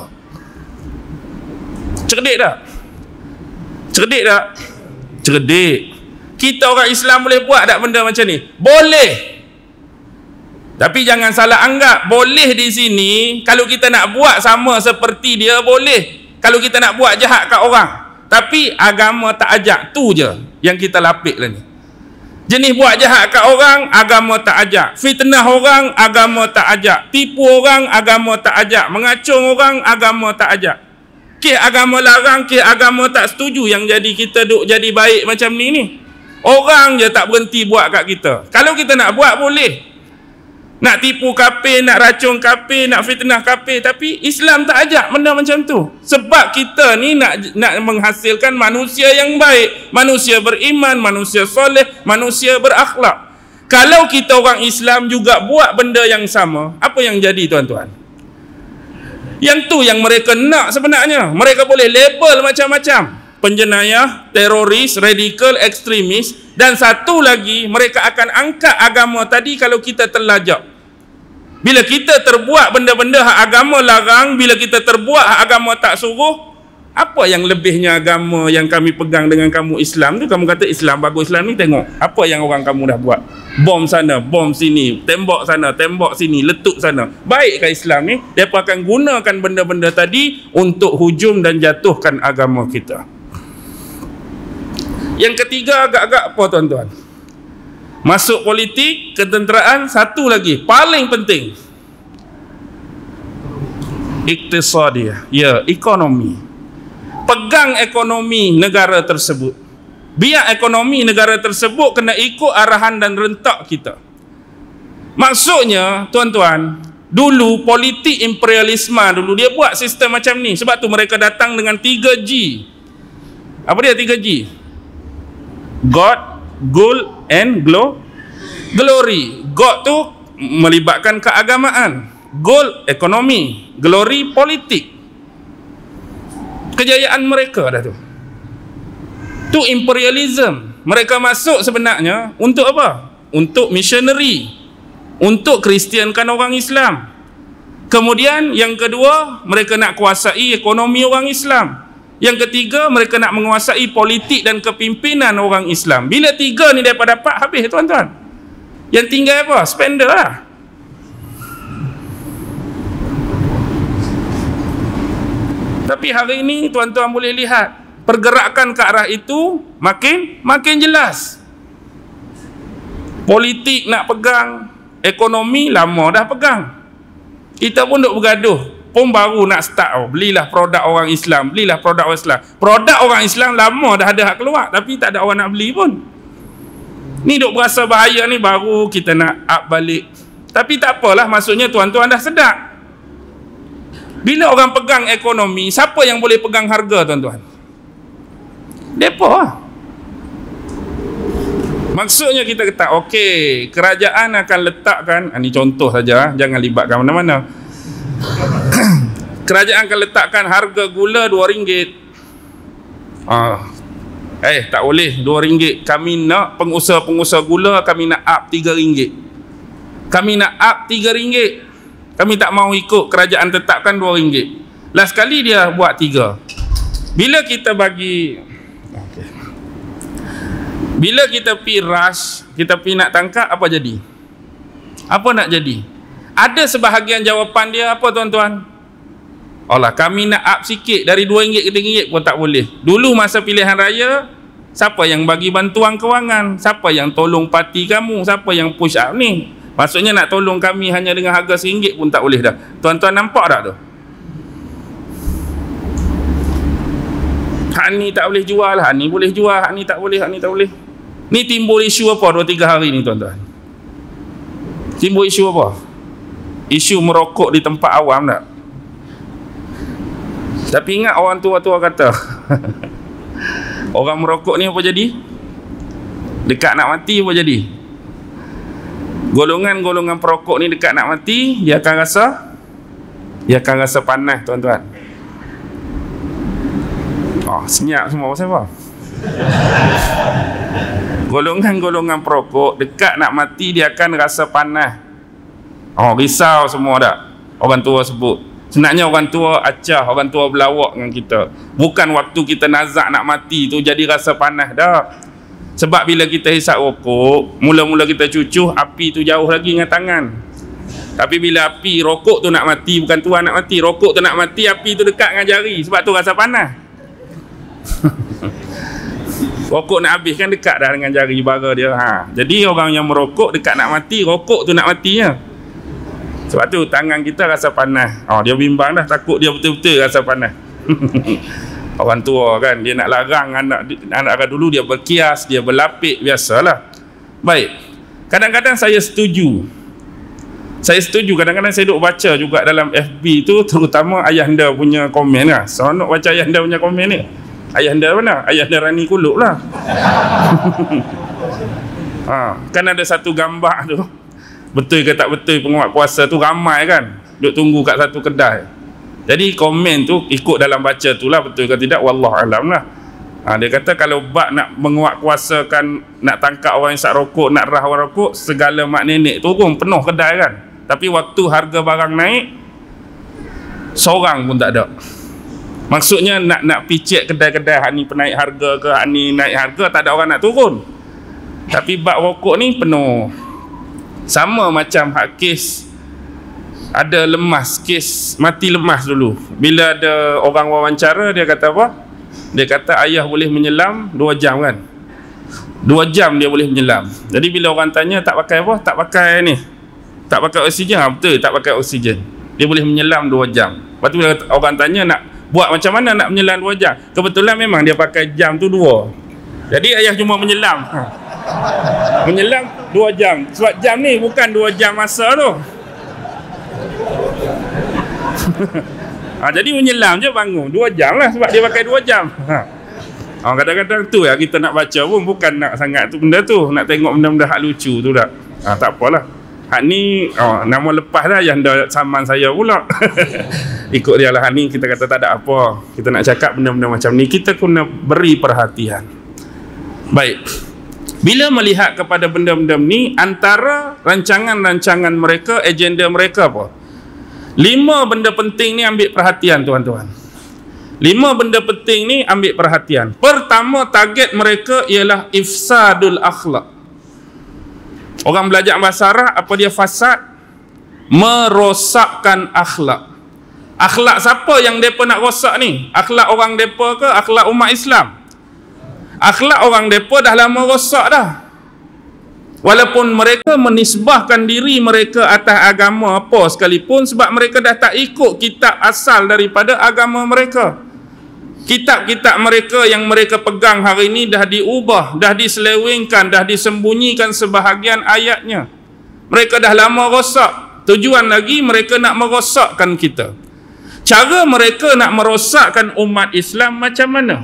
Cerdik tak? Cerdik tak? Cerdik. Kita orang Islam boleh buat tak benda macam ni? Boleh. Tapi jangan salah anggap. Boleh di sini, kalau kita nak buat sama seperti dia, boleh. Kalau kita nak buat jahat kat orang. Tapi agama tak ajak. Tu je yang kita lapik lah ni. Jenis buat jahat kat orang, agama tak ajak. Fitnah orang, agama tak ajak. Tipu orang, agama tak ajak. Mengacung orang, agama tak ajak. Kes agama larang, kes agama tak setuju, yang jadi kita duk jadi baik macam ni ni. Orang je tak berhenti buat kat kita. Kalau kita nak buat, boleh. Nak tipu kafir, nak racun kafir, nak fitnah kafir, tapi Islam tak ajak benda macam tu. Sebab kita ni nak nak menghasilkan manusia yang baik, manusia beriman, manusia soleh, manusia berakhlak. Kalau kita orang Islam juga buat benda yang sama, apa yang jadi tuan-tuan? Yang tu yang mereka nak sebenarnya. Mereka boleh label macam-macam. Penjenayah, teroris, radikal, ekstremis, dan satu lagi, mereka akan angkat agama tadi kalau kita terlajak. Bila kita terbuat benda-benda hak agama larang, bila kita terbuat hak agama tak suruh, apa yang lebihnya agama yang kami pegang dengan kamu Islam tu? Kamu kata Islam bagus, Islam ni tengok apa yang orang kamu dah buat. Bom sana, bom sini, tembok sana, tembok sini, letup sana. Baikkah Islam ni? Mereka akan gunakan benda-benda tadi untuk hujum dan jatuhkan agama kita. Yang ketiga agak-agak apa tuan-tuan? Masuk politik, ketenteraan, satu lagi paling penting, iktisadiyah, ya, ekonomi. Pegang ekonomi negara tersebut. Biar ekonomi negara tersebut kena ikut arahan dan rentak kita. Maksudnya tuan-tuan, dulu politik imperialisme dulu dia buat sistem macam ni. Sebab tu mereka datang dengan tiga G. Apa dia tiga G? God, gold and glow, glory. God tu melibatkan keagamaan, gold ekonomi, glory politik. Kejayaan mereka dah tu. Tu imperialism. Mereka masuk sebenarnya untuk apa? Untuk missionary, untuk kristiankan orang Islam. Kemudian yang kedua, mereka nak kuasai ekonomi orang Islam. Yang ketiga, mereka nak menguasai politik dan kepimpinan orang Islam. Bila tiga ni dapat dapat, habis tuan-tuan. Yang tinggal apa? Spender lah. Tapi hari ini tuan-tuan boleh lihat, pergerakan ke arah itu makin makin jelas. Politik nak pegang, ekonomi lama dah pegang. Kita pun duk bergaduh. Pun baru nak start, oh, belilah produk orang Islam, belilah produk orang Islam. Produk orang Islam lama dah ada hak keluar, tapi tak ada orang nak beli pun. Ni duk berasa bahaya ni, baru kita nak up balik. Tapi tak apalah, maksudnya tuan-tuan dah sedar. Bila orang pegang ekonomi, siapa yang boleh pegang harga tuan-tuan? Depa lah. Maksudnya kita kata, okey, kerajaan akan letakkan, ini contoh saja, jangan libatkan mana-mana. Kerajaan akan letakkan harga gula dua ringgit. Ah. Eh, tak boleh dua ringgit. Kami nak pengusaha-pengusaha gula, kami nak up tiga ringgit. Kami nak up tiga ringgit. Kami tak mau ikut kerajaan tetapkan dua ringgit. Last kali dia buat tiga. Bila kita bagi okay. Bila kita pi rush, kita pi nak tangkap, apa jadi? Apa nak jadi? Ada sebahagian jawapan dia apa tuan-tuan? Allah, kami nak up sikit dari dua ringgit ke tiga ringgit pun tak boleh. Dulu masa pilihan raya, siapa yang bagi bantuan kewangan? Siapa yang tolong parti kamu? Siapa yang push up ni? Maksudnya nak tolong kami hanya dengan harga seringgit pun tak boleh dah. Tuan-tuan nampak tak tu? Hak ni tak boleh jual, hak ni boleh jual, hak ni tak boleh, hak ni tak boleh. Ni timbul isu apa dua tiga hari ni tuan-tuan? Timbul isu apa? Isu merokok di tempat awam tak? Tapi ingat orang tua-tua kata orang merokok ni apa jadi? Dekat nak mati apa jadi? Golongan-golongan perokok ni dekat nak mati, dia akan rasa dia akan rasa panas, tuan-tuan. Oh, senyap semua pasal apa? Golongan-golongan perokok dekat nak mati, dia akan rasa panas. Oh, risau semua dah orang tua sebut. Sebenarnya orang tua acah, orang tua berlawak dengan kita. Bukan waktu kita nazak nak mati tu jadi rasa panas dah. Sebab bila kita hisap rokok, mula-mula kita cucuh, api tu jauh lagi dengan tangan. Tapi bila api rokok tu nak mati, bukan tuan nak mati, rokok tu nak mati, api tu dekat dengan jari. Sebab tu rasa panas. Rokok nak habis kan dekat dah dengan jari bara dia. Ha. Jadi orang yang merokok dekat nak mati, rokok tu nak mati ya. Sebab tu tangan kita rasa panas. Oh, dia bimbang dah, takut dia betul-betul rasa panas. Orang tua kan, dia nak larang anak anak dulu, dia berkias, dia berlapik, biasalah. Baik. Kadang-kadang saya setuju. Saya setuju, kadang-kadang saya duk baca juga dalam F B tu, terutama ayahanda punya komen lah. Seronok baca ayahanda punya komen ni. Ayahanda mana? Ayahanda Rani Kuluk lah. Ha, kan ada satu gambar tu. Betul ke tak betul penguat puasa tu ramai kan, duk tunggu kat satu kedai. Jadi komen tu ikut dalam baca tu lah, betul ke tidak wallahualam lah. Ha, dia kata kalau bak nak menguat kuasakan, nak tangkap orang yang isap rokok, nak rah orang rokok, segala mak nenek turun penuh kedai kan. Tapi waktu harga barang naik, seorang pun tak ada. Maksudnya nak nak picit kedai-kedai hak ni penaik harga ke, hak ni naik harga, tak ada orang nak turun. Tapi bak rokok ni penuh. Sama macam hak kes ada lemas, kes mati lemas dulu. Bila ada orang wawancara, dia kata apa? Dia kata ayah boleh menyelam dua jam kan. Dua jam dia boleh menyelam. Jadi bila orang tanya tak pakai apa? Tak pakai ni, tak pakai oksigen. Ha, betul, tak pakai oksigen. Dia boleh menyelam dua jam. Lepas tu bila orang tanya nak buat macam mana nak menyelam dua jam, kebetulan memang dia pakai jam tu dua. Jadi ayah cuma menyelam. Ha. Menyelam dua jam. Sebab jam ni bukan dua jam masa tu. Ha, jadi menyelam je bangun dua jam lah, sebab dia pakai dua jam. Ha. Ha, kadang-kadang tu ya kita nak baca pun bukan nak sangat tu benda tu, nak tengok benda-benda hak lucu tu dah. Ha, tak apalah. Hak ni oh, nama lepas dah yang dah saman saya pula. Ikut dia lah. Hak ni kita kata tak ada apa. Kita nak cakap benda-benda macam ni, kita kena beri perhatian. Baik. Bila melihat kepada benda-benda ni, antara rancangan-rancangan mereka, agenda mereka apa? Lima benda penting ni ambil perhatian tuan-tuan. Lima benda penting ni ambil perhatian. Pertama, target mereka ialah ifsadul akhlak. Orang belajar bahasa Arab, apa dia fasad? Merosakkan akhlak. Akhlak siapa yang mereka nak rosak ni? Akhlak orang mereka ke akhlak umat Islam? Akhlak orang mereka dah lama rosak dah. Walaupun mereka menisbahkan diri mereka atas agama apa sekalipun, sebab mereka dah tak ikut kitab asal daripada agama mereka. Kitab-kitab mereka yang mereka pegang hari ini dah diubah, dah diselewengkan, dah disembunyikan sebahagian ayatnya. Mereka dah lama rosak. Tujuan lagi mereka nak merosakkan kita. Cara mereka nak merosakkan umat Islam macam mana?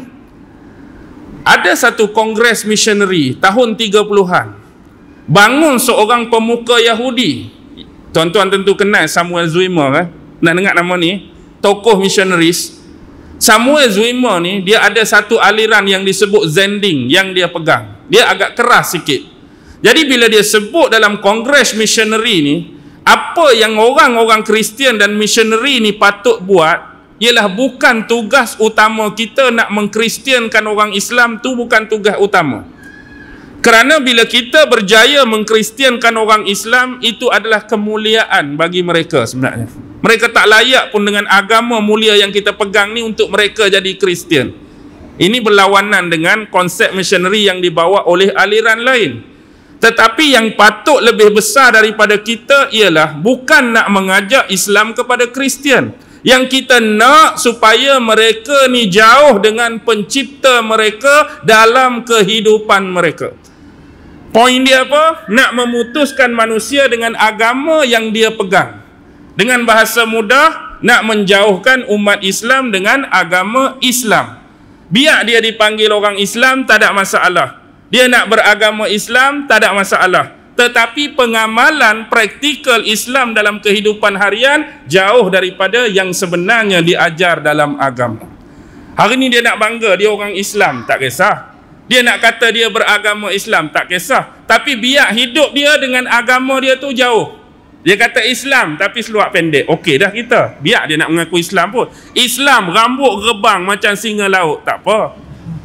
Ada satu kongres missionary tahun tiga puluhan. Bangun seorang pemuka Yahudi. Tuan-tuan tentu kenal Samuel Zwimmer kan? Nak dengar nama ni? Tokoh missionaries. Samuel Zwimmer ni, dia ada satu aliran yang disebut Zending yang dia pegang. Dia agak keras sikit. Jadi bila dia sebut dalam kongres missionary ni, apa yang orang-orang Kristian dan missionary ni patut buat ialah bukan tugas utama kita nak mengkristiankan orang Islam, tu bukan tugas utama. Kerana bila kita berjaya mengkristiankan orang Islam, itu adalah kemuliaan bagi mereka sebenarnya. Mereka tak layak pun dengan agama mulia yang kita pegang ni untuk mereka jadi Kristian. Ini berlawanan dengan konsep missionary yang dibawa oleh aliran lain. Tetapi yang patut lebih besar daripada kita ialah bukan nak mengajak Islam kepada Kristian. Yang kita nak supaya mereka ni jauh dengan pencipta mereka dalam kehidupan mereka. Poin dia apa? Nak memutuskan manusia dengan agama yang dia pegang. Dengan bahasa mudah, nak menjauhkan umat Islam dengan agama Islam. Biar dia dipanggil orang Islam, tak ada masalah. Dia nak beragama Islam, tak ada masalah. Tetapi pengamalan praktikal Islam dalam kehidupan harian jauh daripada yang sebenarnya diajar dalam agama. Hari ni dia nak bangga dia orang Islam, tak kisah. Dia nak kata dia beragama Islam, tak kisah. Tapi biar hidup dia dengan agama dia tu jauh. Dia kata Islam tapi seluar pendek. Okey dah kita. Biar dia nak mengaku Islam pun. Islam rambut rebang macam singa laut, tak apa.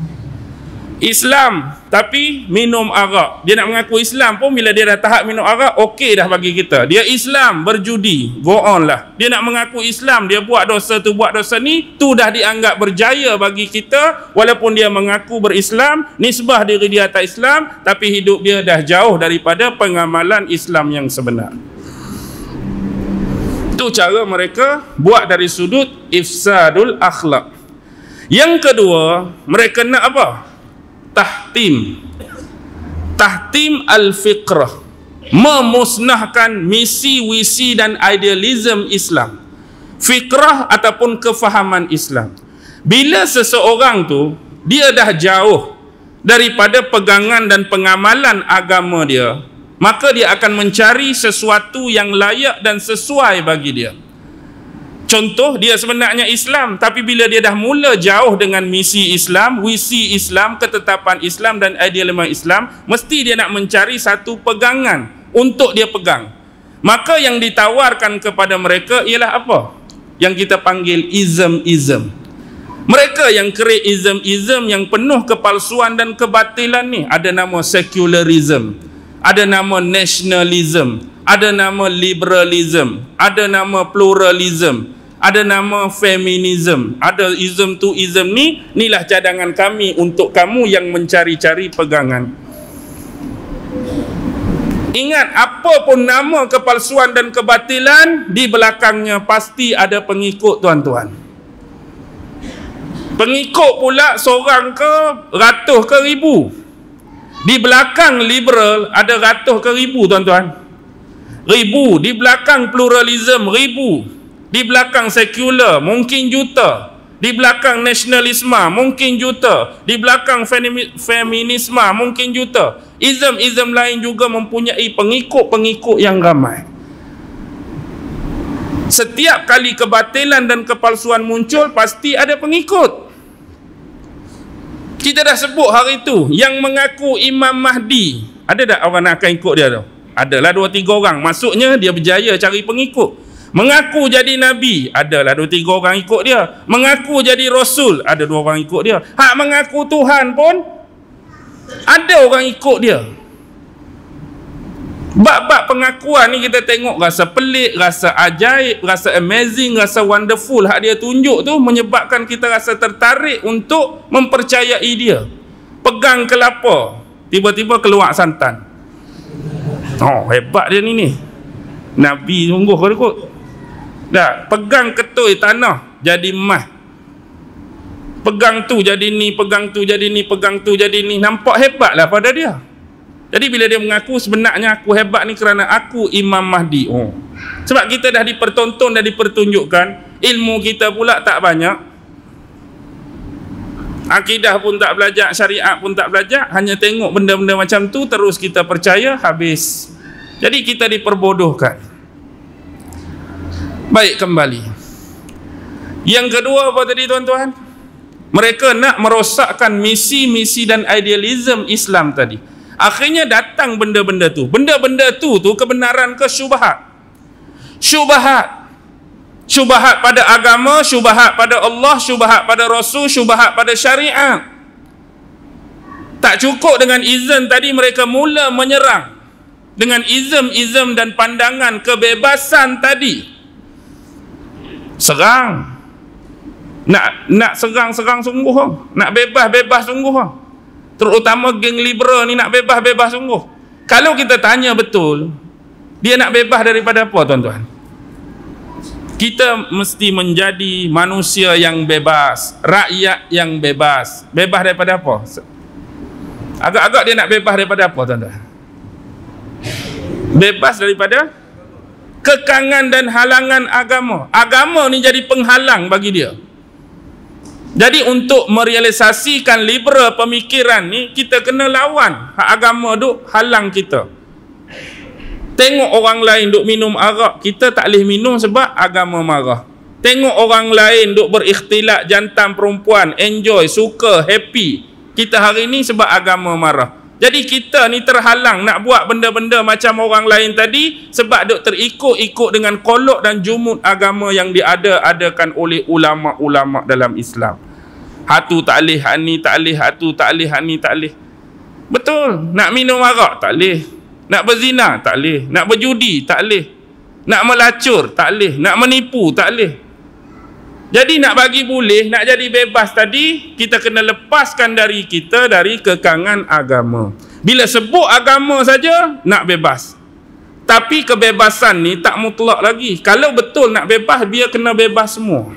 Islam tapi minum arak. Dia nak mengaku Islam pun bila dia dah tahap minum arak, okey dah bagi kita. Dia Islam berjudi, go on lah. Dia nak mengaku Islam, dia buat dosa tu buat dosa ni, tu dah dianggap berjaya bagi kita. Walaupun dia mengaku berislam, nisbah diri dia atas Islam, tapi hidup dia dah jauh daripada pengamalan Islam yang sebenar. Itu cara mereka buat dari sudut ifsadul akhlak. Yang kedua, mereka nak apa? Tahtim. Tahtim al-fiqrah. Memusnahkan misi, visi dan idealism Islam. Fiqrah ataupun kefahaman Islam. Bila seseorang tu, dia dah jauh daripada pegangan dan pengamalan agama dia, maka dia akan mencari sesuatu yang layak dan sesuai bagi dia. Contoh, dia sebenarnya Islam, tapi bila dia dah mula jauh dengan misi Islam, visi Islam, ketetapan Islam dan idealisme Islam, mesti dia nak mencari satu pegangan untuk dia pegang. Maka yang ditawarkan kepada mereka ialah apa? Yang kita panggil ism-ism. Mereka yang create ism-ism yang penuh kepalsuan dan kebatilan ni, ada nama secularism, ada nama nationalism, ada nama liberalism, ada nama pluralism, ada nama feminism, ada ism tu ism ni. Inilah cadangan kami untuk kamu yang mencari-cari pegangan. Ingat, apa pun nama kepalsuan dan kebatilan, di belakangnya pasti ada pengikut, tuan-tuan. Pengikut pula seorang ke ratus ke ribu. Di belakang liberal ada ratus ke ribu, tuan-tuan. Ribu. Di belakang pluralism ribu. Di belakang sekular mungkin juta. Di belakang nasionalisme mungkin juta. Di belakang feminisme mungkin juta. Ism-ism lain juga mempunyai pengikut-pengikut yang ramai. Setiap kali kebatilan dan kepalsuan muncul, pasti ada pengikut. Kita dah sebut hari itu, yang mengaku Imam Mahdi, ada tak orang nak akan ikut dia tu? Adalah dua tiga orang. Maksudnya dia berjaya cari pengikut. Mengaku jadi Nabi, adalah dua tiga orang ikut dia. Mengaku jadi Rasul, ada dua orang ikut dia. Hak mengaku Tuhan pun ada orang ikut dia. Bab-bab pengakuan ni kita tengok rasa pelik, rasa ajaib, rasa amazing, rasa wonderful. Hak dia tunjuk tu menyebabkan kita rasa tertarik untuk mempercayai dia. Pegang kelapa, tiba-tiba keluar santan. Oh, hebat dia ni ni. Nabi sungguh kau ikut. Dah, pegang ketui tanah jadi emas. Pegang tu jadi ni, pegang tu jadi ni, pegang tu jadi ni. Nampak hebatlah pada dia. Jadi bila dia mengaku sebenarnya aku hebat ni kerana aku Imam Mahdi. Oh. Sebab kita dah dipertonton dan dipertunjukkan, ilmu kita pula tak banyak. Akidah pun tak belajar, syariat pun tak belajar, hanya tengok benda-benda macam tu terus kita percaya, habis. Jadi kita diperbodohkan. Baik, kembali. Yang kedua apa tadi, tuan-tuan? Mereka nak merosakkan misi-misi dan idealism Islam tadi. Akhirnya datang benda-benda tu. Benda-benda tu tu kebenaran ke syubhat? Syubhat. Syubhat pada agama, syubhat pada Allah, syubhat pada Rasul, syubhat pada syariat. Tak cukup dengan izin tadi, mereka mula menyerang dengan izm-izm dan pandangan kebebasan tadi. Serang. Nak nak serang-serang sungguh. Nak bebas-bebas sungguh. Terutama geng liberal ni nak bebas-bebas sungguh. Kalau kita tanya betul, dia nak bebas daripada apa, tuan-tuan? Kita mesti menjadi manusia yang bebas, rakyat yang bebas. Bebas daripada apa? Agak-agak dia nak bebas daripada apa, tuan-tuan? Bebas daripada kekangan dan halangan agama. Agama ni jadi penghalang bagi dia. Jadi untuk merealisasikan liberal pemikiran ni, kita kena lawan hak agama duk halang kita. Tengok orang lain duk minum arak, kita tak boleh minum sebab agama marah. Tengok orang lain duk berikhtilat jantan perempuan, enjoy, suka, happy, kita hari ni sebab agama marah. Jadi kita ni terhalang nak buat benda-benda macam orang lain tadi sebab duk terikut-ikut dengan kolok dan jumud agama yang diada-adakan oleh ulama-ulama dalam Islam. Hatu tak boleh, hak ni tak boleh, hatu tak boleh, hak ni tak boleh. Betul, nak minum arak tak boleh, nak berzina tak boleh, nak berjudi tak boleh, nak melacur tak boleh, nak menipu tak boleh. Jadi nak bagi boleh, nak jadi bebas tadi, kita kena lepaskan dari kita dari kekangan agama. Bila sebut agama saja nak bebas. Tapi kebebasan ni tak mutlak lagi. Kalau betul nak bebas, biar kena bebas semua.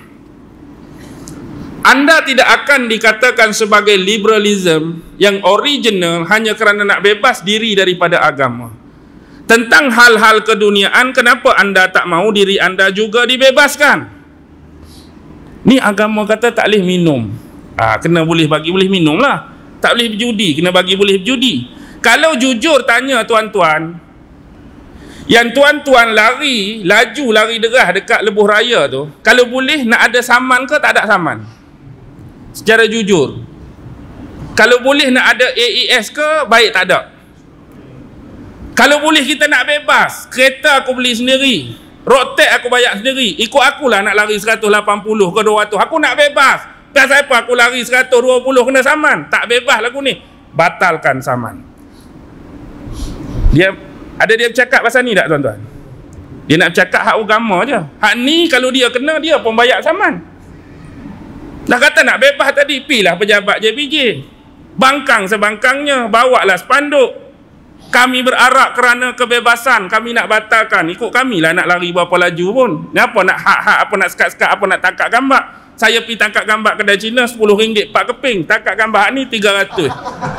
Anda tidak akan dikatakan sebagai liberalism yang original hanya kerana nak bebas diri daripada agama. Tentang hal-hal keduniaan, kenapa anda tak mau diri anda juga dibebaskan? Ni agama kata tak boleh minum. Ah, kena boleh bagi boleh minum lah. Tak boleh berjudi, kena bagi boleh berjudi. Kalau jujur tanya tuan-tuan, yang tuan-tuan lari, laju lari derah dekat lebuh raya tu, kalau boleh nak ada saman ke tak ada saman? Secara jujur. Kalau boleh nak ada A E S ke, baik tak ada. Kalau boleh kita nak bebas, kereta aku beli sendiri, road tax aku bayar sendiri, ikut akulah nak lari seratus lapan puluh ke dua ratus, aku nak bebas. Pasal apa aku lari seratus dua puluh kena saman? Tak bebas lagu ni. Batalkan saman. Dia ada dia bercakap pasal ni tak tuan-tuan? Dia nak bercakap hak agama je. Hak ni kalau dia kena, dia pun bayar saman. Dah kata nak bebas tadi, pilah pejabat J P J, bangkang sebangkangnya, bawalah spanduk, kami berarak kerana kebebasan, kami nak batalkan. Ikut kami lah nak lari berapa laju pun. Ni apa nak hak-hak, apa nak sekat-sekat, apa nak tangkap gambar. Saya pergi tangkap gambar kedai Cina sepuluh ringgit empat keping, tangkap gambar ni tiga ratus.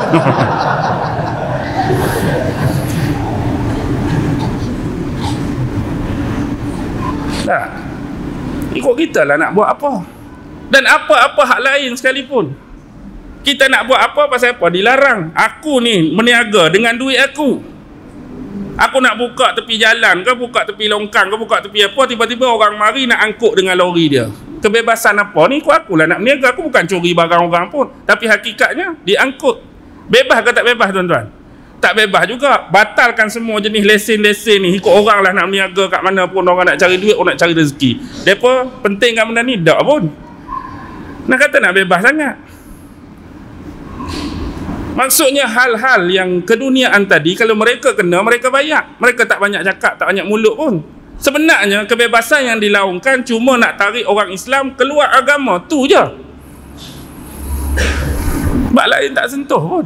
Nah, ikut kita lah nak buat apa. Dan apa-apa hak lain sekalipun. Kita nak buat apa, pasal apa? Dilarang. Aku ni meniaga dengan duit aku. Aku nak buka tepi jalan ke, buka tepi longkang ke, buka tepi apa, tiba-tiba orang mari nak angkut dengan lori dia. Kebebasan apa ni? Ikut akulah nak meniaga. Aku bukan curi barang orang pun. Tapi hakikatnya, diangkut. Bebas ke tak bebas tuan-tuan? Tak bebas juga. Batalkan semua jenis lesen-lesen ni. Ikut orang lah nak meniaga kat mana pun. Orang nak cari duit, orang nak cari rezeki. Mereka penting kat benda ni? Tak pun. Nak kata nak bebas sangat. Maksudnya hal-hal yang keduniaan tadi, kalau mereka kena, mereka bayar. Mereka tak banyak cakap, tak banyak mulut pun. Sebenarnya kebebasan yang dilaungkan cuma nak tarik orang Islam keluar agama, tu je. Bak lain tak sentuh pun.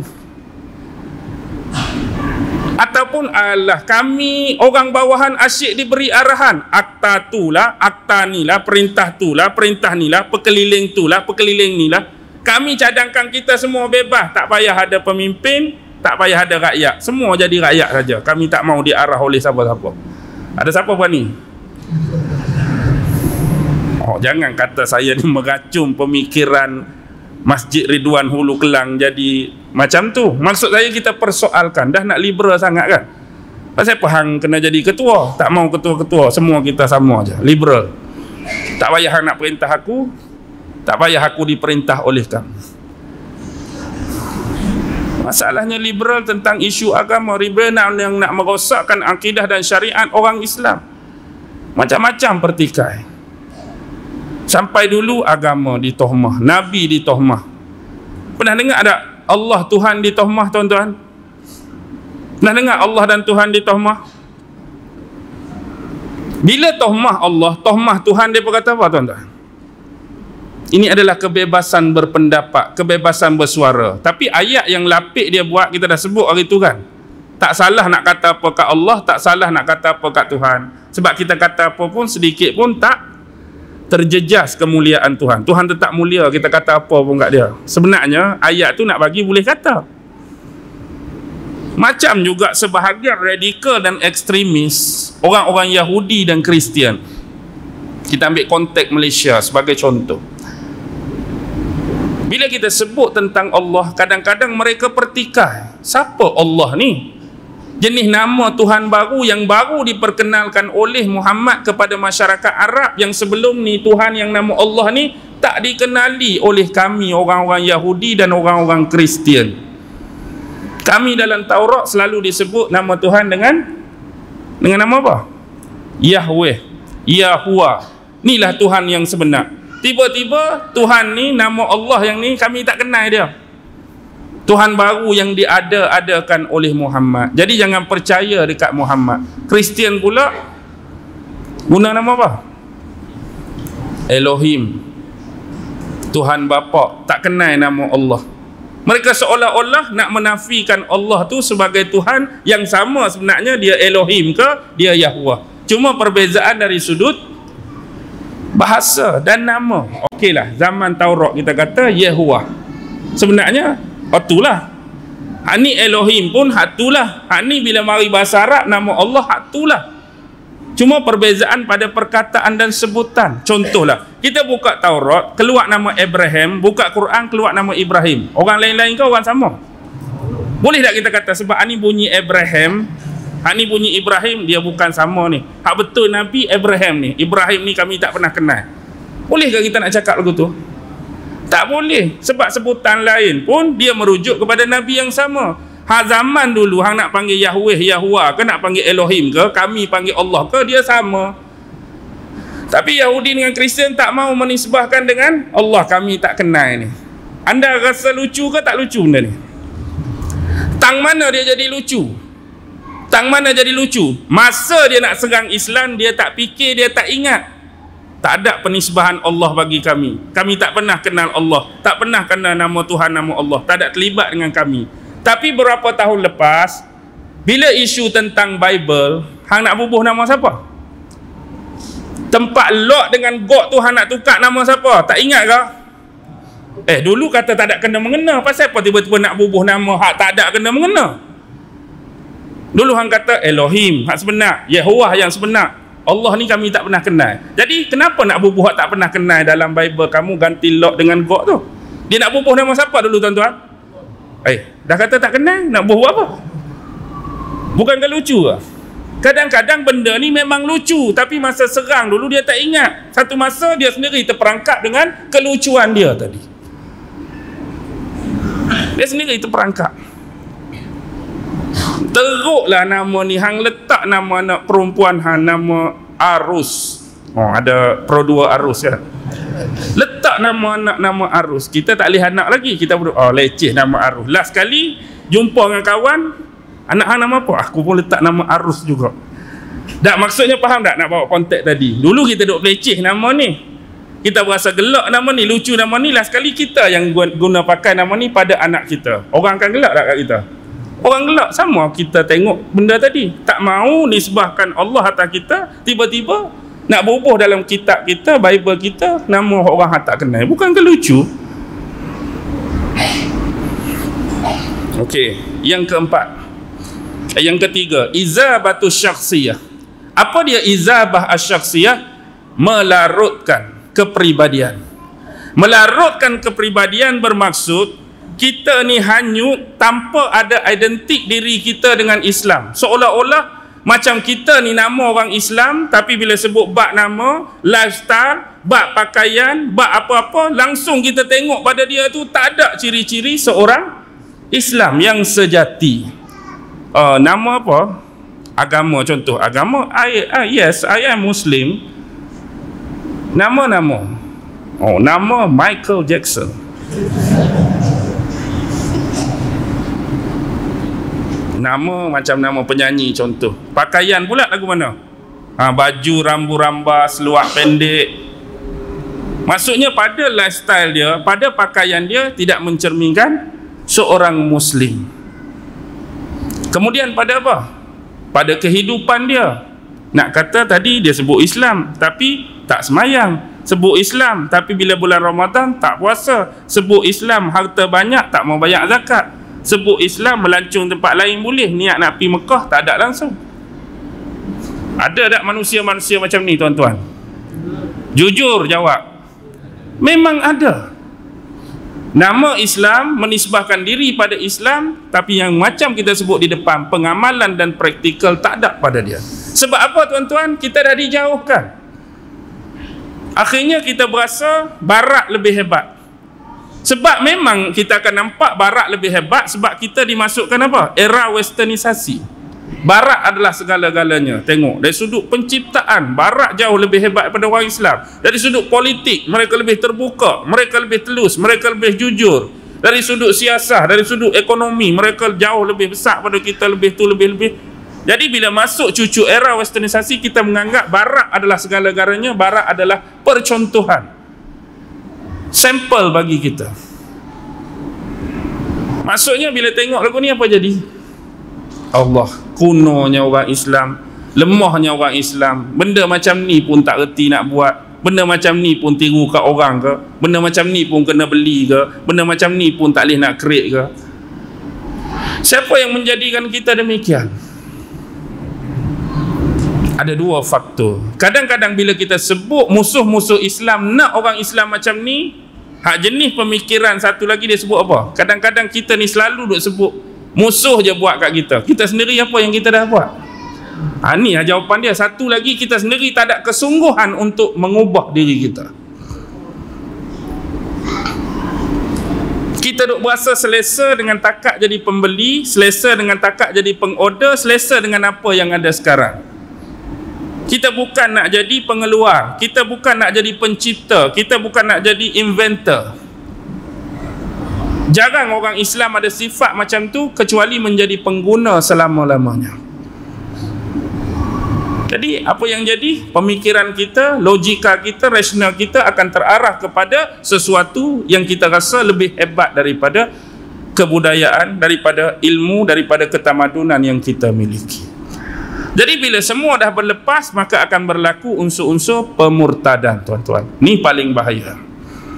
Ataupun alah, kami orang bawahan asyik diberi arahan, akta tu lah, akta ni lah, perintah tu lah, perintah ni lah, pekeliling tu lah, pekeliling ni lah. Kami cadangkan kita semua bebas, tak payah ada pemimpin, tak payah ada rakyat, semua jadi rakyat saja. Kami tak mau diarah oleh siapa-siapa. Ada siapa berani? Oh, jangan kata saya ni meracun pemikiran Masjid Ridwan Hulu Kelang jadi macam tu. Maksud saya kita persoalkan, dah nak liberal sangat kan? Pasal apa hang kena jadi ketua? Tak mau ketua-ketua, semua kita sama aja, liberal. Tak payah hang nak perintah aku, tak payah aku diperintah oleh kamu. Masalahnya liberal tentang isu agama, liberal yang nak merosakkan akidah dan syariat orang Islam. Macam-macam pertikai. Sampai dulu agama ditohmah, Nabi ditohmah. Pernah dengar ada Allah Tuhan ditohmah tuan-tuan? Pernah dengar Allah dan Tuhan ditohmah? Bila tohmah Allah, tohmah Tuhan, dia berkata apa tuan-tuan? Ini adalah kebebasan berpendapat, kebebasan bersuara. Tapi ayat yang lapik dia buat, kita dah sebut hari tu kan. Tak salah nak kata apa kat Allah, tak salah nak kata apa kat Tuhan. Sebab kita kata apa pun, sedikit pun tak terjejas kemuliaan Tuhan. Tuhan tetap mulia, kita kata apa pun kat dia. Sebenarnya ayat tu nak bagi boleh kata. Macam juga sebahagian radikal dan ekstremis, orang-orang Yahudi dan Kristian. Kita ambil konteks Malaysia sebagai contoh. Bila kita sebut tentang Allah, kadang-kadang mereka pertikaian. Siapa Allah ni? Jenis nama Tuhan baru yang baru diperkenalkan oleh Muhammad kepada masyarakat Arab, yang sebelum ni Tuhan yang nama Allah ni tak dikenali oleh kami orang-orang Yahudi dan orang-orang Kristian. Kami dalam Taurat selalu disebut nama Tuhan dengan dengan nama apa? Yahweh, Yahuwah. Inilah Tuhan yang sebenar. Tiba-tiba Tuhan ni, nama Allah yang ni kami tak kenal dia. Tuhan baru yang diada-adakan oleh Muhammad. Jadi jangan percaya dekat Muhammad. Kristian pula guna nama apa? Elohim, Tuhan Bapa. Tak kenal nama Allah. Mereka seolah-olah nak menafikan Allah tu sebagai Tuhan yang sama. Sebenarnya dia Elohim ke dia Yahuwah. Cuma perbezaan dari sudut bahasa dan nama. Okeylah, zaman Taurat kita kata Yahuwah. Sebenarnya itulah. Hak ni Elohim pun hatulah. Hak ni bila mari bahasa Arab nama Allah hatulah. Cuma perbezaan pada perkataan dan sebutan. Contohlah, kita buka Taurat, keluar nama Abraham, buka Quran keluar nama Ibrahim. Orang lain-lain ke orang sama? Boleh tak kita kata sebab hak ni bunyi Abraham, hak ni bunyi Ibrahim, dia bukan sama ni. Hak betul Nabi Abraham ni, Ibrahim ni kami tak pernah kenal. Bolehkah kita nak cakap lagu tu? Tak boleh. Sebab sebutan lain pun dia merujuk kepada Nabi yang sama. Ha, zaman dulu hang nak panggil Yahweh, Yahuwah ke, nak panggil Elohim ke, kami panggil Allah ke, dia sama. Tapi Yahudi dengan Kristian tak mau menisbahkan dengan Allah, kami tak kenal ni. Anda rasa lucu ke tak lucu benda ni? Tang mana dia jadi lucu? Tang mana jadi lucu? Masa dia nak serang Islam, dia tak fikir, dia tak ingat. Tak ada penisbahan Allah bagi kami. Kami tak pernah kenal Allah. Tak pernah kenal nama Tuhan, nama Allah. Tak ada terlibat dengan kami. Tapi berapa tahun lepas, bila isu tentang Bible, hang nak bubuh nama siapa? Tempat Lot dengan God tu hang nak tukar nama siapa? Tak ingat ke? Eh, dulu kata tak ada kena mengena. Pasal apa tiba-tiba nak bubuh nama hak tak ada kena mengena? Dulu hang kata Elohim, hak sebenar, Yahuwah yang sebenar. Allah ni kami tak pernah kenal. Jadi kenapa nak bubuh hak tak pernah kenal dalam Bible? Kamu ganti Lot dengan God tu. Dia nak bubuh nama siapa dulu tuan-tuan? Eh, dah kata tak kenal, nak bubuh apa? Bukankah lucu ke? Kadang-kadang benda ni memang lucu, tapi masa serang dulu dia tak ingat. Satu masa dia sendiri terperangkap dengan kelucuan dia tadi. Dia sendiri terperangkap. Teruklah nama ni, hang letak nama anak perempuan hang nama Arus. Oh, ada pro dua Arus ya. Letak nama anak nama Arus. Kita tak boleh anak lagi. Kita berdua, oh leceh nama Arus. Last kali jumpa dengan kawan, anak hang nama apa? Aku pun letak nama Arus juga. Tak, maksudnya faham tak nak bawa konteks tadi? Dulu kita duk leceh nama ni. Kita berasa gelak nama ni, lucu nama ni. Last kali kita yang guna pakai nama ni pada anak kita. Orang akan gelak tak kat kita? Orang gelak. Sama kita tengok benda tadi. Tak mau nisbahkan Allah atas kita, tiba-tiba nak bubuh dalam kitab kita, Bible kita, nama orang yang tak kenal. Bukan ke lucu? Okey, yang keempat. Yang ketiga, izabatu syakhsiyah. Apa dia izabah asyakhsiyah? Melarutkan kepribadian. Melarutkan kepribadian bermaksud kita ni hanyut tanpa ada identik diri kita dengan Islam. Seolah-olah macam kita ni nama orang Islam, tapi bila sebut bab nama, lifestyle, bab pakaian, bab apa-apa, langsung kita tengok pada dia tu tak ada ciri-ciri seorang Islam yang sejati. Uh, nama apa? Agama, contoh agama, I, uh, yes, I am Muslim. Nama-nama. Oh, nama Michael Jackson. Nama macam nama penyanyi contoh. Pakaian pula lagu mana? Ha, baju rambu-ramba, seluar pendek. Maksudnya pada lifestyle dia, pada pakaian dia tidak mencerminkan seorang Muslim. Kemudian pada apa? Pada kehidupan dia. Nak kata tadi dia sebut Islam tapi tak semayang. Sebut Islam tapi bila bulan Ramadan tak puasa. Sebut Islam harta banyak tak mau bayar zakat. Sebut Islam melancung tempat lain boleh, niat nak pergi Mekah tak ada langsung. Ada tak manusia-manusia macam ni tuan-tuan? Jujur jawab. Memang ada. Nama Islam, menisbahkan diri pada Islam, tapi yang macam kita sebut di depan, pengamalan dan praktikal tak ada pada dia. Sebab apa tuan-tuan? Kita dah dijauhkan. Akhirnya kita berasa barat lebih hebat. Sebab memang kita akan nampak barat lebih hebat sebab kita dimasukkan apa? Era westernisasi. Barat adalah segala-galanya. Tengok, dari sudut penciptaan, Barat jauh lebih hebat daripada orang Islam. Dari sudut politik, mereka lebih terbuka, mereka lebih telus, mereka lebih jujur. Dari sudut siasah, dari sudut ekonomi, mereka jauh lebih besar pada kita, lebih tu lebih-lebih. Jadi bila masuk cucu era westernisasi, kita menganggap Barat adalah segala-galanya, Barat adalah percontohan, sampel bagi kita. Maksudnya bila tengok lagu ni apa jadi? Allah, kunonya orang Islam, lemahnya orang Islam, benda macam ni pun tak reti nak buat, benda macam ni pun tiru kat orang ke, benda macam ni pun kena beli ke, benda macam ni pun tak boleh nak create ke. Siapa yang menjadikan kita demikian? Ada dua faktor. Kadang-kadang bila kita sebut musuh-musuh Islam nak orang Islam macam ni, hak jenis pemikiran satu lagi dia sebut apa? Kadang-kadang kita ni selalu duk sebut musuh je buat kat kita. Kita sendiri apa yang kita dah buat? Ha, ni lah jawapan dia. Satu lagi, kita sendiri tak ada kesungguhan untuk mengubah diri kita. Kita duk berasa selesa dengan takat jadi pembeli, selesa dengan takat jadi pengorder, selesa dengan apa yang ada sekarang. Kita bukan nak jadi pengeluar, kita bukan nak jadi pencipta, kita bukan nak jadi inventor. Jarang orang Islam ada sifat macam tu kecuali menjadi pengguna selama-lamanya. Jadi apa yang jadi? Pemikiran kita, logika kita, rasional kita akan terarah kepada sesuatu yang kita rasa lebih hebat daripada kebudayaan, daripada ilmu, daripada ketamadunan yang kita miliki. Jadi bila semua dah berlepas, maka akan berlaku unsur-unsur pemurtadan, tuan-tuan. Ni paling bahaya.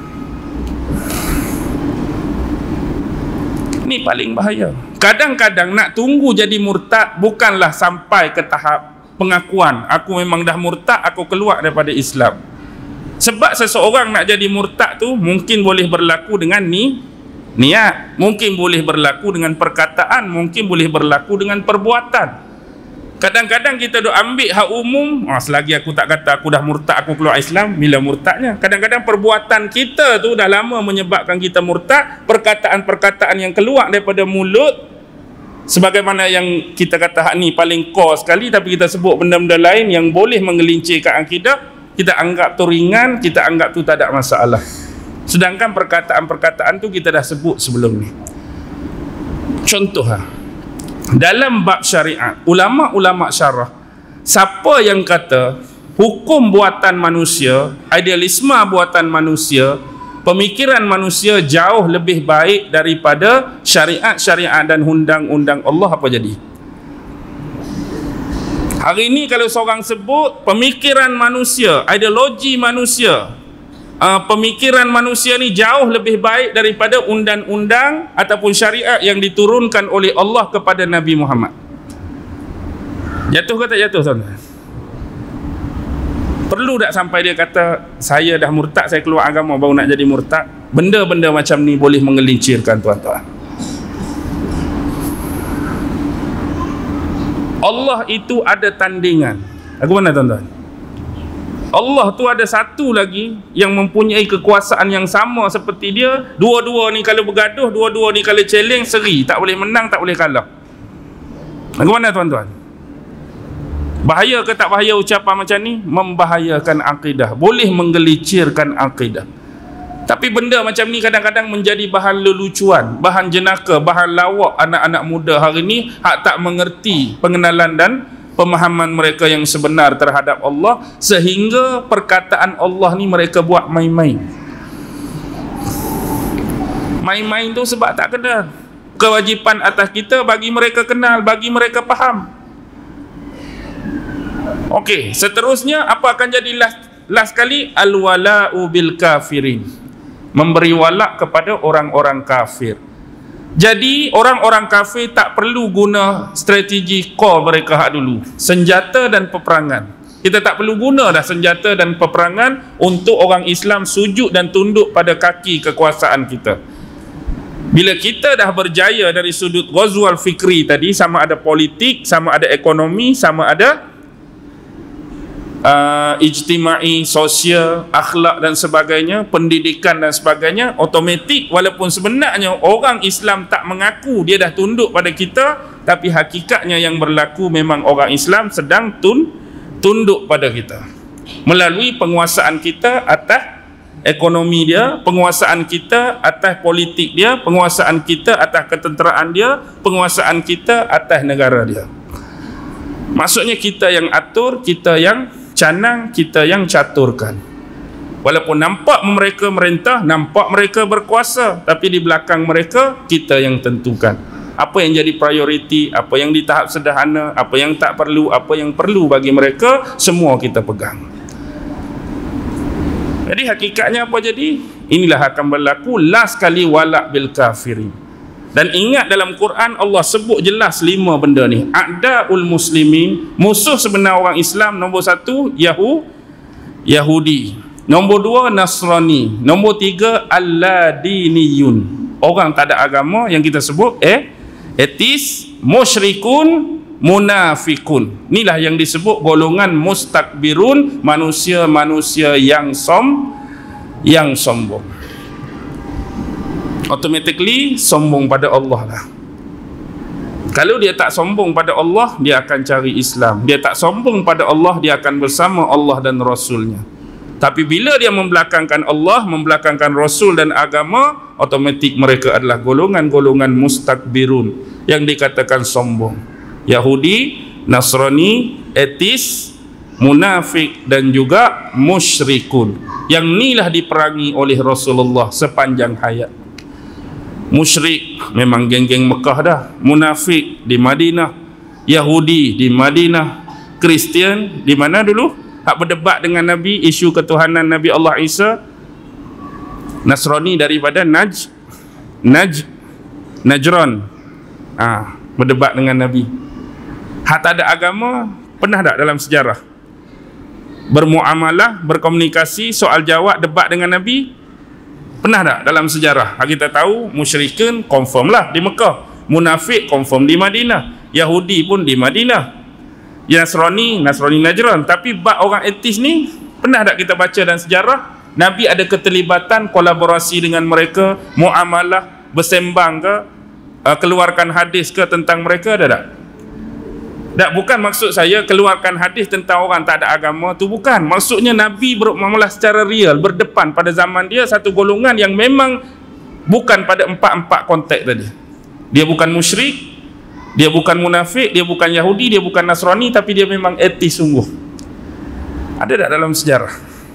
Ni paling bahaya. Kadang-kadang nak tunggu jadi murtad bukanlah sampai ke tahap pengakuan, aku memang dah murtad, aku keluar daripada Islam. Sebab seseorang nak jadi murtad tu mungkin boleh berlaku dengan ni niat, mungkin boleh berlaku dengan perkataan, mungkin boleh berlaku dengan perbuatan. Kadang-kadang kita duk ambil hak umum, oh, selagi aku tak kata aku dah murtad, aku keluar Islam, bila murtadnya? Kadang-kadang perbuatan kita tu dah lama menyebabkan kita murtad, perkataan-perkataan yang keluar daripada mulut, sebagaimana yang kita kata hak ni paling core sekali, tapi kita sebut benda-benda lain yang boleh menggelincirkan akidah, kita anggap tu ringan, kita anggap tu tak ada masalah. Sedangkan perkataan-perkataan tu kita dah sebut sebelum ni. Contoh ha. Dalam bab syariat, ulama-ulama syarah, siapa yang kata hukum buatan manusia, idealisme buatan manusia, pemikiran manusia jauh lebih baik daripada syariat-syariat dan undang-undang Allah, apa jadi? Hari ini kalau seorang sebut pemikiran manusia, ideologi manusia, Uh, pemikiran manusia ni jauh lebih baik daripada undang-undang ataupun syariat yang diturunkan oleh Allah kepada Nabi Muhammad. Jatuh ke tak jatuh, tuan-tuan? Perlu tak sampai dia kata saya dah murtad, saya keluar agama baru nak jadi murtad? Benda-benda macam ni boleh menggelincirkan, tuan-tuan. Allah itu ada tandingan. Aku mana, tuan-tuan? Allah tu ada satu lagi yang mempunyai kekuasaan yang sama seperti dia. Dua-dua ni kalau bergaduh, dua-dua ni kalau challenge, seri. Tak boleh menang, tak boleh kalah. Bagaimana, tuan-tuan? Bahaya ke tak bahaya ucapan macam ni? Membahayakan akidah, boleh menggelincirkan akidah. Tapi benda macam ni kadang-kadang menjadi bahan lelucuan, bahan jenaka, bahan lawak anak-anak muda hari ni hak tak mengerti pengenalan dan pemahaman mereka yang sebenar terhadap Allah, sehingga perkataan Allah ni mereka buat main-main. Main-main tu sebab tak kena. Kewajipan atas kita bagi mereka kenal, bagi mereka faham. Okey, seterusnya apa akan jadi last, last kali? Al-wala'u bil kafirin. Memberi walak kepada orang-orang kafir. Jadi orang-orang kafir tak perlu guna strategi core mereka hak dulu, senjata dan peperangan. Kita tak perlu guna dah senjata dan peperangan untuk orang Islam sujud dan tunduk pada kaki kekuasaan kita. Bila kita dah berjaya dari sudut ghazwal fikri tadi, sama ada politik, sama ada ekonomi, sama ada uh, ijtimai, sosial, akhlak dan sebagainya, pendidikan dan sebagainya, automatik walaupun sebenarnya orang Islam tak mengaku dia dah tunduk pada kita, tapi hakikatnya yang berlaku memang orang Islam sedang tun, tunduk pada kita melalui penguasaan kita atas ekonomi dia, penguasaan kita atas politik dia, penguasaan kita atas ketenteraan dia, penguasaan kita atas negara dia. Maksudnya kita yang atur, kita yang canang, kita yang caturkan. Walaupun nampak mereka merintah, nampak mereka berkuasa, tapi di belakang mereka kita yang tentukan apa yang jadi prioriti, apa yang di tahap sederhana, apa yang tak perlu, apa yang perlu bagi mereka, semua kita pegang. Jadi hakikatnya apa jadi? Inilah akan berlaku last kali walak bil kafirin. Dan ingat dalam Quran Allah sebut jelas lima benda ni. A'daul muslimin, musuh sebenar orang Islam. Nombor satu Yahu, Yahudi. Nombor dua Nasrani. Nombor tiga Alladiniyun, orang tak ada agama yang kita sebut eh etis, musyrikun, munafikun. Inilah yang disebut golongan mustakbirun, manusia-manusia yang som yang sombong. Automatically sombong pada Allah lah. Kalau dia tak sombong pada Allah, dia akan cari Islam. Dia tak sombong pada Allah, dia akan bersama Allah dan Rasulnya. Tapi bila dia membelakangkan Allah, membelakangkan Rasul dan agama, automatik mereka adalah golongan-golongan mustakbirun yang dikatakan sombong. Yahudi, Nasrani, etis, munafik dan juga musyrikun. Yang inilah diperangi oleh Rasulullah sepanjang hayat. Musyrik memang geng-geng Mekah dah, munafik di Madinah, Yahudi di Madinah, Kristian di mana dulu? Hak berdebat dengan Nabi isu ketuhanan Nabi Allah Isa. Nasrani daripada Naj Naj Najran, ah, berdebat dengan Nabi. Hak tak ada agama, pernah tak dalam sejarah bermuamalah, berkomunikasi, soal jawab, debat dengan Nabi? Pernah tak dalam sejarah? Kita tahu musyrikin confirm lah di Mekah, munafik confirm di Madinah, Yahudi pun di Madinah, Nasrani, Nasrani Najran. Tapi bab orang etis ni, pernah tak kita baca dalam sejarah Nabi ada keterlibatan, kolaborasi dengan mereka, muamalah, bersembang ke, uh, keluarkan hadis ke tentang mereka? Ada tak? Tak, bukan maksud saya keluarkan hadis tentang orang tak ada agama tu, bukan. Maksudnya Nabi bermuamalah secara real, berdepan pada zaman dia satu golongan yang memang bukan pada empat-empat konteks tadi. Dia bukan musyrik, dia bukan munafik, dia bukan Yahudi, dia bukan Nasrani, tapi dia memang etis sungguh. Ada tak dalam sejarah?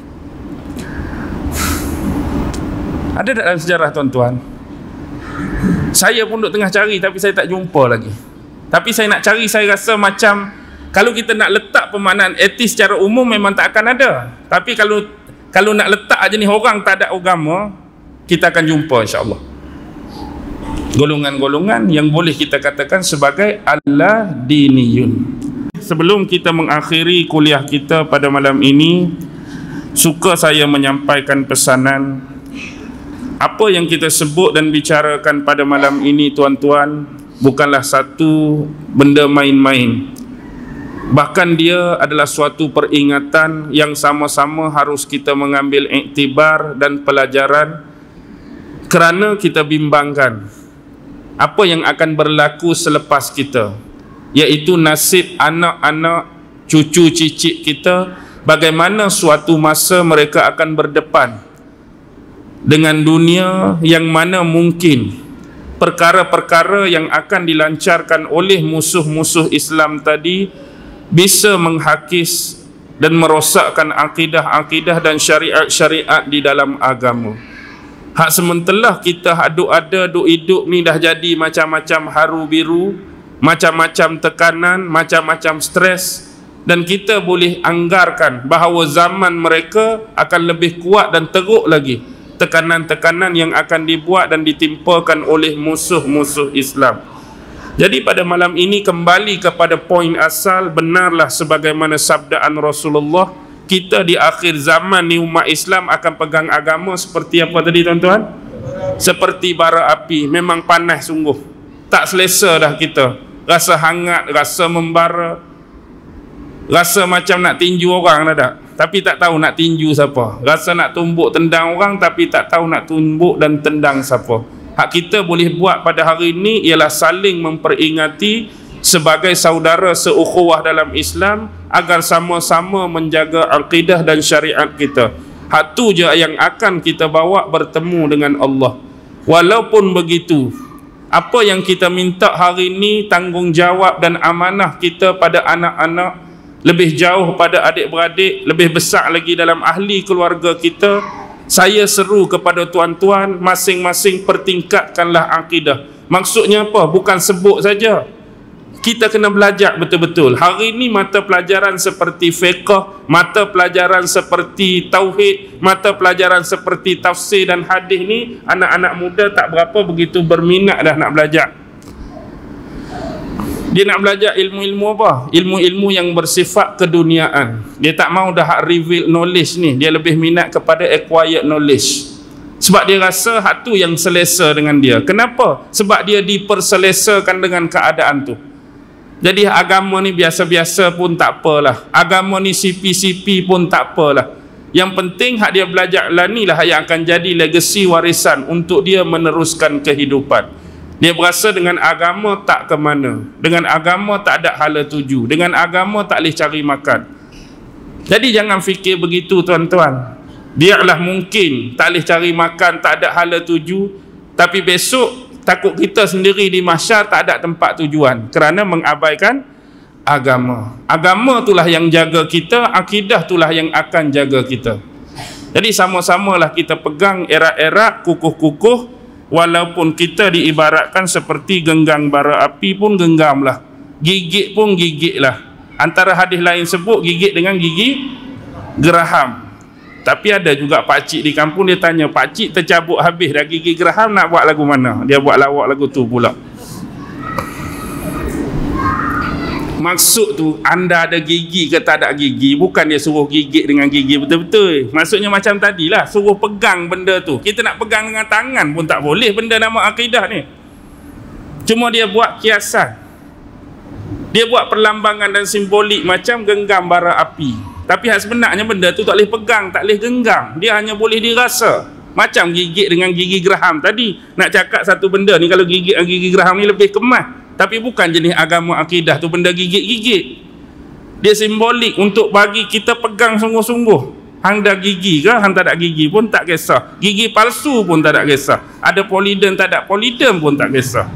Ada tak dalam sejarah tuan-tuan? Saya pun duk tengah cari tapi saya tak jumpa lagi. Tapi saya nak cari, saya rasa macam kalau kita nak letak pemaknaan etis secara umum memang tak akan ada. Tapi kalau kalau nak letak aja ni orang tak ada agama, kita akan jumpa insya-Allah golongan-golongan yang boleh kita katakan sebagai Alladiniyun. Sebelum kita mengakhiri kuliah kita pada malam ini, suka saya menyampaikan pesanan. Apa yang kita sebut dan bicarakan pada malam ini tuan-tuan, bukanlah satu benda main-main. Bahkan dia adalah suatu peringatan yang sama-sama harus kita mengambil iktibar dan pelajaran, kerana kita bimbangkan apa yang akan berlaku selepas kita, iaitu nasib anak-anak, cucu cicit kita. Bagaimana suatu masa mereka akan berdepan dengan dunia yang mana mungkin perkara-perkara yang akan dilancarkan oleh musuh-musuh Islam tadi bisa menghakis dan merosakkan akidah-akidah dan syariat-syariat di dalam agama. Hak sementelah kita aduk ada, duk hidup ni dah jadi macam-macam haru biru, macam-macam tekanan, macam-macam stres, dan kita boleh anggarkan bahawa zaman mereka akan lebih kuat dan teruk lagi tekanan-tekanan yang akan dibuat dan ditimpakan oleh musuh-musuh Islam. Jadi pada malam ini kembali kepada poin asal, benarlah sebagaimana sabdaan Rasulullah, kita di akhir zaman ni umat Islam akan pegang agama seperti apa tadi tuan-tuan? seperti bara api. Memang panas sungguh, tak selesa dah kita, rasa hangat, rasa membara, rasa macam nak tinju orang dah tak, tapi tak tahu nak tinju siapa, rasa nak tumbuk tendang orang tapi tak tahu nak tumbuk dan tendang siapa. Hak kita boleh buat pada hari ini ialah saling memperingati sebagai saudara seukhuwah dalam Islam, agar sama-sama menjaga akidah dan syariat kita. Hak tu je yang akan kita bawa bertemu dengan Allah. Walaupun begitu, apa yang kita minta hari ini, tanggungjawab dan amanah kita pada anak-anak, lebih jauh pada adik-beradik, lebih besar lagi dalam ahli keluarga kita. Saya seru kepada tuan-tuan, masing-masing pertingkatkanlah akidah. Maksudnya apa? Bukan sebut saja, kita kena belajar betul-betul. Hari ini mata pelajaran seperti fiqh, mata pelajaran seperti tauhid, mata pelajaran seperti tafsir dan hadis ni, anak-anak muda tak berapa begitu berminat dah nak belajar. Dia nak belajar ilmu-ilmu apa? Ilmu-ilmu yang bersifat keduniaan. Dia tak mau dah reveal knowledge ni, dia lebih minat kepada acquired knowledge. Sebab dia rasa hak tu yang selesa dengan dia. Kenapa? Sebab dia diperselesakan dengan keadaan tu. Jadi agama ni biasa-biasa pun tak apalah, agama ni sipi-sipi pun tak apalah. Yang penting hak dia belajar lah ni lah yang akan jadi legasi warisan untuk dia meneruskan kehidupan. Dia berasa dengan agama tak ke mana, dengan agama tak ada hala tuju, dengan agama tak boleh cari makan. Jadi jangan fikir begitu tuan-tuan. Biarlah mungkin tak boleh cari makan, tak ada hala tuju, tapi besok takut kita sendiri di mahsyar tak ada tempat tujuan kerana mengabaikan agama. Agama itulah yang jaga kita, akidah itulah yang akan jaga kita. Jadi sama-samalah kita pegang erat-erat, kukuh-kukuh. Walaupun kita diibaratkan seperti genggang bara api pun genggamlah, gigit pun gigitlah. Antara hadis lain sebut gigit dengan gigi geraham. Tapi ada juga pakcik di kampung, dia tanya, pakcik tercabut habis dah gigi geraham, nak buat lagu mana? Dia buat lawak lagu tu pula. Maksud tu, anda ada gigi ke tak ada gigi, bukan dia suruh gigit dengan gigi betul-betul. Maksudnya macam tadilah, suruh pegang benda tu. Kita nak pegang dengan tangan pun tak boleh benda nama akidah ni. Cuma dia buat kiasan, dia buat perlambangan dan simbolik macam genggam bara api. Tapi sebenarnya benda tu tak boleh pegang, tak boleh genggam, dia hanya boleh dirasa. Macam gigit dengan gigi geraham tadi. Nak cakap satu benda ni, kalau gigit dengan gigi geraham ni lebih kemas. Tapi bukan jenis agama akidah tu benda gigit-gigit. Dia simbolik untuk bagi kita pegang sungguh-sungguh. Hang dah gigi ke, hang tak ada gigi pun tak kisah. Gigi palsu pun tak ada kisah. Ada poliden, tak ada poliden pun tak kisah.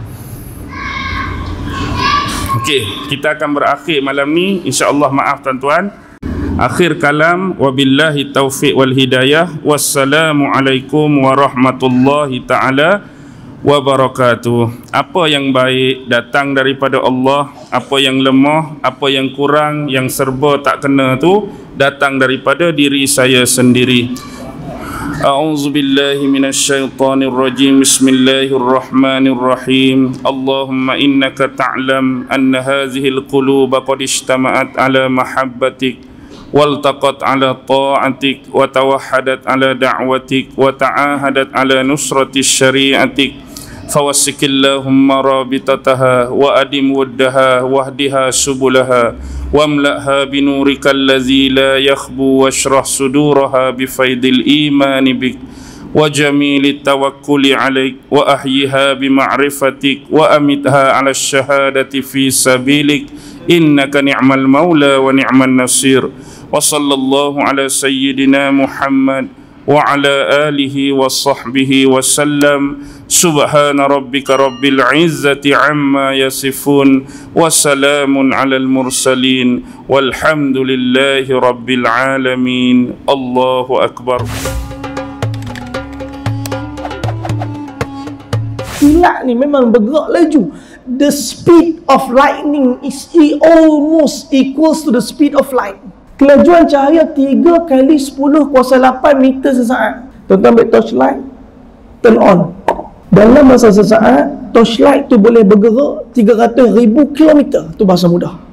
Okey, kita akan berakhir malam ni, insya-Allah. Maaf tuan-tuan. Akhir kalam, wabillahi taufiq wal hidayah. Wassalamualaikum warahmatullahi taala wabarakatuh. Apa yang baik datang daripada Allah, apa yang lemah, apa yang kurang, yang serba tak kena tu datang daripada diri saya sendiri. A'udzubillahi minasyaitonir rajim. Bismillahirrahmanirrahim. Allahumma innaka ta'lam anna hadhil quluba qad ijtama'at ala mahabbatik waltaqat ala ta'atik wa tawahhadat ala da'watik wa ta'ahadat ala nusrati syari'atik. فوسك اللهم رابطتها وأدم ودها واهدها سبلها واملأها بنورك الذي لا يخبو واشرح صدورها بفيض الإيمان بك وجميل التوكل عليك وأحيها بمعرفتك وأمتها على الشهادة في سبيلك إنك نعم المولى ونعم النصير وصلى الله على سيدنا محمد وعلى آله وصحبه وسلم. سبحان ربك رب العزة عما يصفون وسلام على المرسلين والحمد لله رب العالمين. الله أكبر. Kilat ni memang bergerak laju. The speed of lightning is almost equals to the speed of light. Kelajuan cahaya tiga kali sepuluh kuasa lapan meter sesaat. Tuan-tuan ambil torchlight, turn on. Dalam masa sesaat, torchlight tu boleh bergerak tiga ratus ribu kilometer. Tu bahasa mudah.